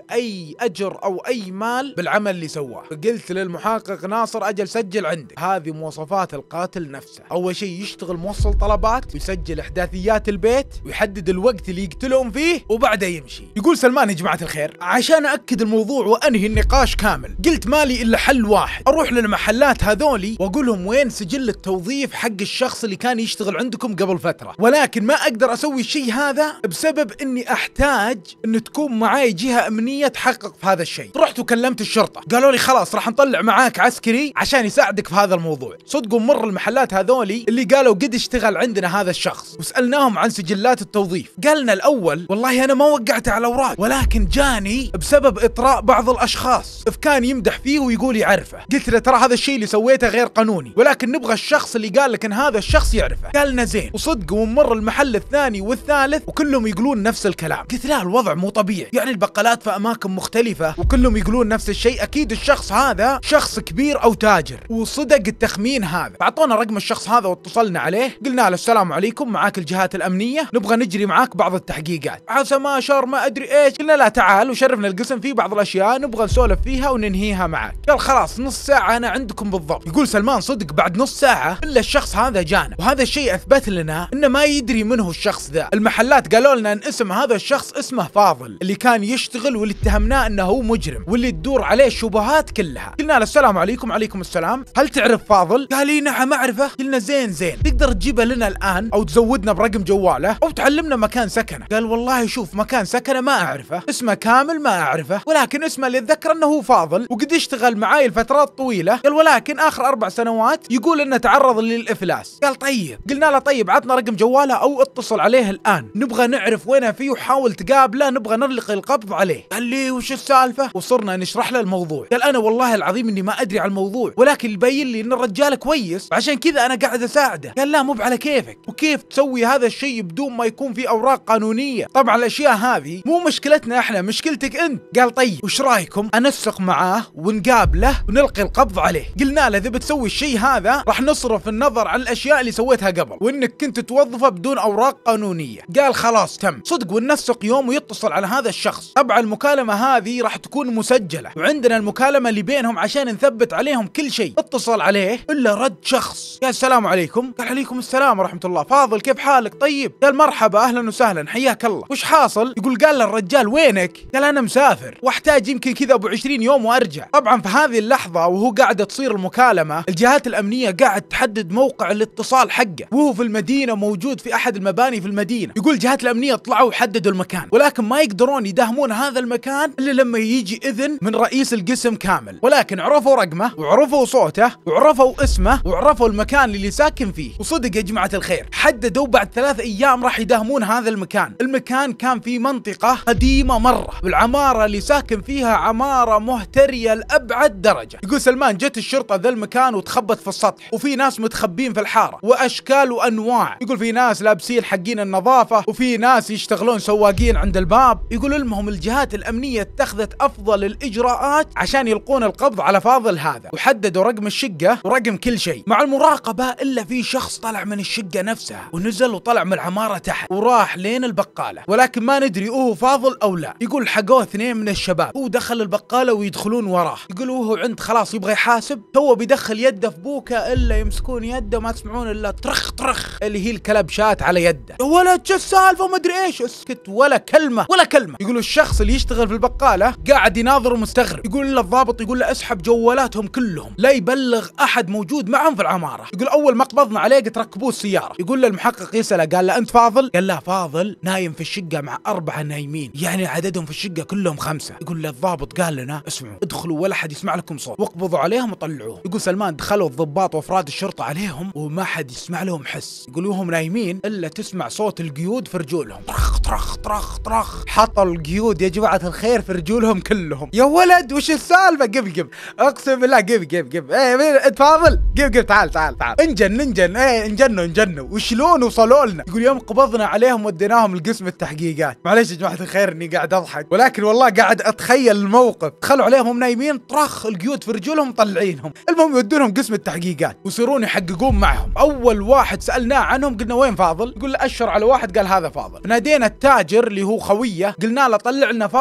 اي اجر او اي مال بالعمل اللي سواه. فقلت للمحقق ناصر اجل سجل عندك، هذه مواصفات القاتل نفسه. اول شيء يشتغل موصل طلبات، ويسجل احداثيات البيت، ويحدد الوقت اللي يقتلهم فيه، وبعدها يمشي. يقول سلمان يا جماعة الخير عشان اكد الموضوع وانهي النقاش كامل، قلت مالي الا حل واحد، اروح للمحلات هذولي واقول لهم وين سجل التوظيف حق الشخص اللي كان يشتغل عندكم قبل فترة، ولكن ما اقدر اسوي الشيء هذا بسبب اني احتاج ان تكون معاي جهة امنية تحقق في هذا الشيء. رحت وكلمت الشرطة، قالوا لي خلاص راح نطلع معاك عسكري عشان يساعدك في هذا الموضوع. صدقوا مر المحلات هذولي اللي قالوا قد اشتغل عندنا هذا الشخص، وسألناهم عن سجلات التوظيف. قالنا الاول والله انا ما وقعت على الاوراق، ولكن جاني بسبب اطراء بعض الاشخاص، فكان يمدح فيه ويقول يعرفه. قلت له ترى هذا الشيء اللي سويته غير قانوني، ولكن نبغى الشخص اللي قال لك ان هذا الشخص يعرفه. قالنا زين. وصدق ومر المحل الثاني والثالث وكلهم يقولون نفس الكلام. قلت لا الوضع مو طبيعي، يعني البقالات في اماكن مختلفة وكلهم يقولون نفس الشيء، اكيد الشخص هذا شخص كبير او تاجر. وصدق التخمين هذا. فاعطونا رقم الشخص هذا واتصلنا عليه، قلنا له السلام عليكم معاك الجهات الامنيه، نبغى نجري معاك بعض التحقيقات. عسى ما شر ما ادري ايش. قلنا لا تعال وشرفنا القسم في بعض الاشياء نبغى نسولف فيها وننهيها معاك. قال خلاص نص ساعه انا عندكم بالضبط. يقول سلمان صدق بعد نص ساعه الا الشخص هذا جانا، وهذا الشيء اثبت لنا انه ما يدري من هو الشخص ذا. المحلات قالوا لنا ان اسم هذا الشخص اسمه فاضل، اللي كان يشتغل واللي اتهمناه انه هو مجرم واللي تدور عليه الشبهات كلها. قلنا له السلام عليكم. عليكم السلام، هل تعرف فاضل؟ قال لي نعم اعرفه. قلنا زين زين تقدر تجيبه لنا الان او تزودنا برقم جواله او تعلمنا مكان سكنه. قال والله شوف مكان سكنه ما اعرفه، اسمه كامل ما اعرفه، ولكن اسمه اللي اتذكر انه هو فاضل وقد اشتغل معاي لفترات طويله. قال ولكن اخر اربع سنوات يقول انه تعرض للافلاس. قال طيب. قلنا له طيب عطنا رقم جواله او اتصل عليه الان، نبغى نعرف وينه فيه وحاول تقابله، نبغى نلقي القبض عليه. قال لي وش السالفه؟ وصرنا نشرح له الموضوع. قال انا والله العظيم اني ما ادري على الموضوع، ولكن يبين لي ان الرجال كويس عشان كذا انا قاعد اساعده. قال لا مو على كيفك، وكيف تسوي هذا الشيء بدون ما يكون في اوراق قانونيه؟ طبعا الاشياء هذه مو مشكلتنا احنا، مشكلتك انت. قال طيب وش رايكم انسق معاه ونقابله ونلقي القبض عليه؟ قلنا له اذا بتسوي الشيء هذا راح نصرف النظر عن الاشياء اللي سويتها قبل وانك كنت توظفه بدون اوراق قانونيه. قال خلاص تم. صدق وننسق يوم ويتصل على هذا الشخص. طبعا المكالمه هذه راح تكون مسجله وعندنا المكالمه اللي بينهم عشان نثبت عليهم كل شيء. اتصل عليه الا رد شخص. قال السلام عليكم. قال عليكم السلام ورحمه الله. فاضل كيف حالك؟ طيب. قال مرحبا اهلا وسهلا حياك الله. وش حاصل؟ يقول قال للرجال وينك؟ قال انا مسافر واحتاج يمكن كذا ابو عشرين يوم وارجع. طبعا في هذه اللحظه وهو قاعده تصير المكالمه الجهات الامنيه قاعد تحدد موقع الاتصال حقه، وهو في المدينه موجود في احد المباني في المدينه. يقول الجهات الامنيه طلعوا وحددوا المكان، ولكن ما يقدرون يداهمون هذا المكان الا لما يجي اذن من رئيس القسم كامل. ولكن عرفوا رقمه وعرفوا صوته وعرفوا اسمه وعرفوا المكان اللي ساكن فيه. وصدق يا جماعه الخير حددوا بعد ثلاث ايام راح يداهمون هذا المكان. المكان كان في منطقه قديمه مره، والعماره اللي ساكن فيها عماره مهتريه لابعد درجه. يقول سلمان جت الشرطه ذا المكان وتخبت في السطح، وفي ناس متخبين في الحاره واشكال وانواع. يقول في ناس لابسين حقين النظافه وفي ناس يشتغلون سواقين عند الباب. يقول المهم الجهات الامنيه اتخذت افضل الاجراءات عشان يلقون القبض على فاضل هذا، وحددوا رقم الشقه ورقم كل شيء مع المراقبه. الا في شخص طلع من الشقه نفسها ونزل وطلع من العماره تحت وراح لين البقاله، ولكن ما ندري هو فاضل او لا. يقول حقوه اثنين من الشباب، هو دخل البقاله ويدخلون وراه. يقول وهو عند خلاص يبغى يحاسب، تو بيدخل يده في بوكه الا يمسكون يده ما تسمعون الا طرخ طرخ اللي هي الكلبشات على يده. يا ولد شو السالفه وما ادري ايش. اسكت ولا كلمه ولا كلمه. يقولوا الشخص اللي يشتغل في البقاله قاعد يناظر ومستغرب. يقول له الضابط يقول له اسحب جوالاتهم كلهم لا يبلغ احد موجود معهم في العماره. يقول اول ما قبضنا عليه قلت ركبوه السياره. يقول له المحقق يساله قال له انت فاضل؟ قال له فاضل نايم في الشقه مع اربعه نايمين، يعني عددهم في الشقه كلهم خمسه. يقول له الضابط قال لنا اسمعوا ادخلوا ولا حد يسمع لكم صوت، واقبضوا عليهم وطلعوه. يقول سلمان دخلوا الضباط وافراد الشرطه عليهم وما حد يسمع لهم حس. يقول وهم نايمين الا تسمع صوت القيود في رجولهم طرخ طرخ طرخ طرخ. حطوا القيود يا جماعه الخير في رجولهم كلهم. يا ولد وش السالفه؟ قف قف اقسم بالله قف قف قف. ايه مين انت فاضل؟ قف قف تعال تعال تعال انجن انجن. ايه انجنوا انجنوا. وشلون وصلوا لنا؟ يقول يوم قبضنا عليهم وديناهم لقسم التحقيقات. معليش يا جماعه الخير اني قاعد اضحك، ولكن والله قاعد اتخيل الموقف. دخلوا عليهم هم نايمين طرخ القيود في رجولهم مطلعينهم. المهم يودونهم قسم التحقيقات ويصيرون يحققون معهم. اول واحد سالناه عنهم قلنا وين فاضل؟ يقول له اشر على واحد. قال هذا فاضل. نادينا التاجر اللي هو خويه قلنا له طلع لنا فاضل من ورا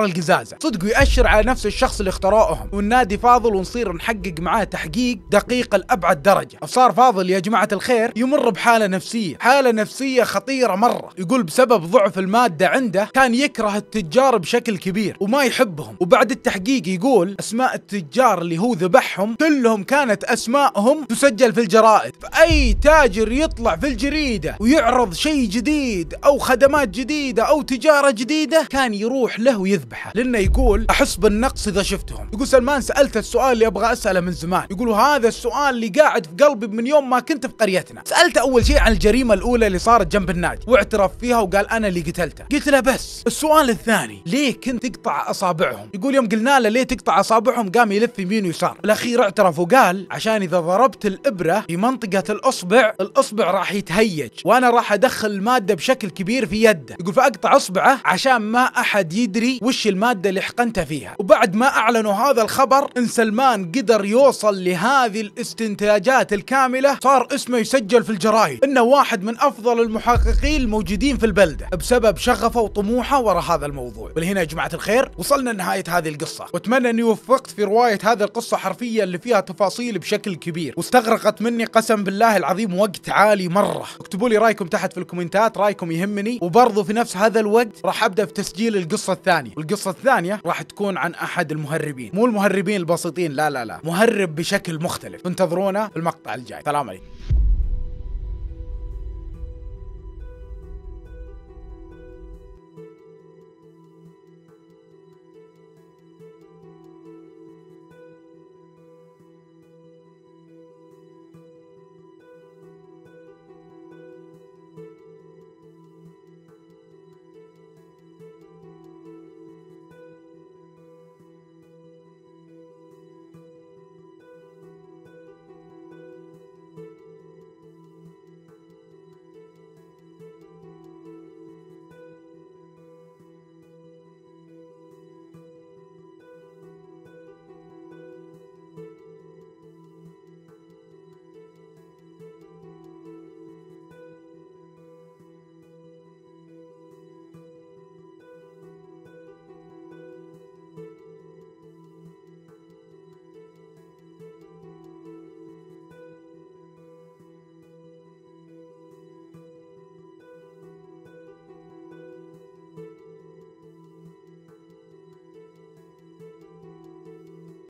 برا القزازة صدق، ويأشر على نفس الشخص اللي اخترعوهم، والنادي فاضل ونصير نحقق معاه تحقيق دقيق لأبعد درجة. صار فاضل يا جماعة الخير يمر بحالة نفسية، حالة نفسية خطيرة مرة. يقول بسبب ضعف المادة عنده كان يكره التجار بشكل كبير وما يحبهم. وبعد التحقيق يقول أسماء التجار اللي هو ذبحهم كلهم كانت أسماءهم تسجل في الجرائد، فأي تاجر يطلع في الجريدة ويعرض شيء جديد أو خدمات جديدة أو تجارة جديدة كان يروح له ويذبحه، لأنه يقول أحس بالنقص إذا شفتهم. يقول سلمان سألت السؤال اللي أبغى أسأله من زمان، يقول هذا السؤال اللي قاعد في قلبي من يوم ما كنت في قريتنا. سألت أول شيء عن الجريمة الأولى اللي صارت جنب النادي واعترف فيها وقال أنا اللي قتلته. قلت له بس السؤال الثاني ليه كنت تقطع أصابعهم؟ يقول يوم قلنا له ليه تقطع أصابعهم قام يلف يمين ويسار. بالأخير اعترف وقال عشان إذا ضربت الإبرة في منطقة الأصبع الأصبع راح يتهيج وأنا راح أدخل المادة بشكل كبير في يده. يقول فأقطع أصبعه عشان ما أحد يدري وش المادة اللي حقنته فيها. وبعد ما أعلنوا هذا الخبر إن سلمان قدر يوصل لهذه الاستنتاجات الكاملة صار اسمه يسجل في الجرايد إنه واحد من أفضل المحققين الموجودين في البلدة بسبب شغفه وطموحه وراء هذا الموضوع. ولهنا يا جماعة الخير وصلنا لنهاية هذه القصة، وأتمنى أني وفقت في رواية هذه القصة حرفيا اللي فيها تفاصيل بشكل كبير واستغرقت مني قسم بالله العظيم وقت عالي مرة. اكتبوا لي رايكم تحت في الكومنتات، رايكم يهمني. وبرضو في نفس هذا الوقت راح أبدأ في تسجيل القصة الثانية، والقصة الثانية راح تكون عن أحد المهربين، مو المهربين البسيطين، لا لا لا، مهرب بشكل مختلف. انتظرونا في المقطع الجاي. سلام عليكم.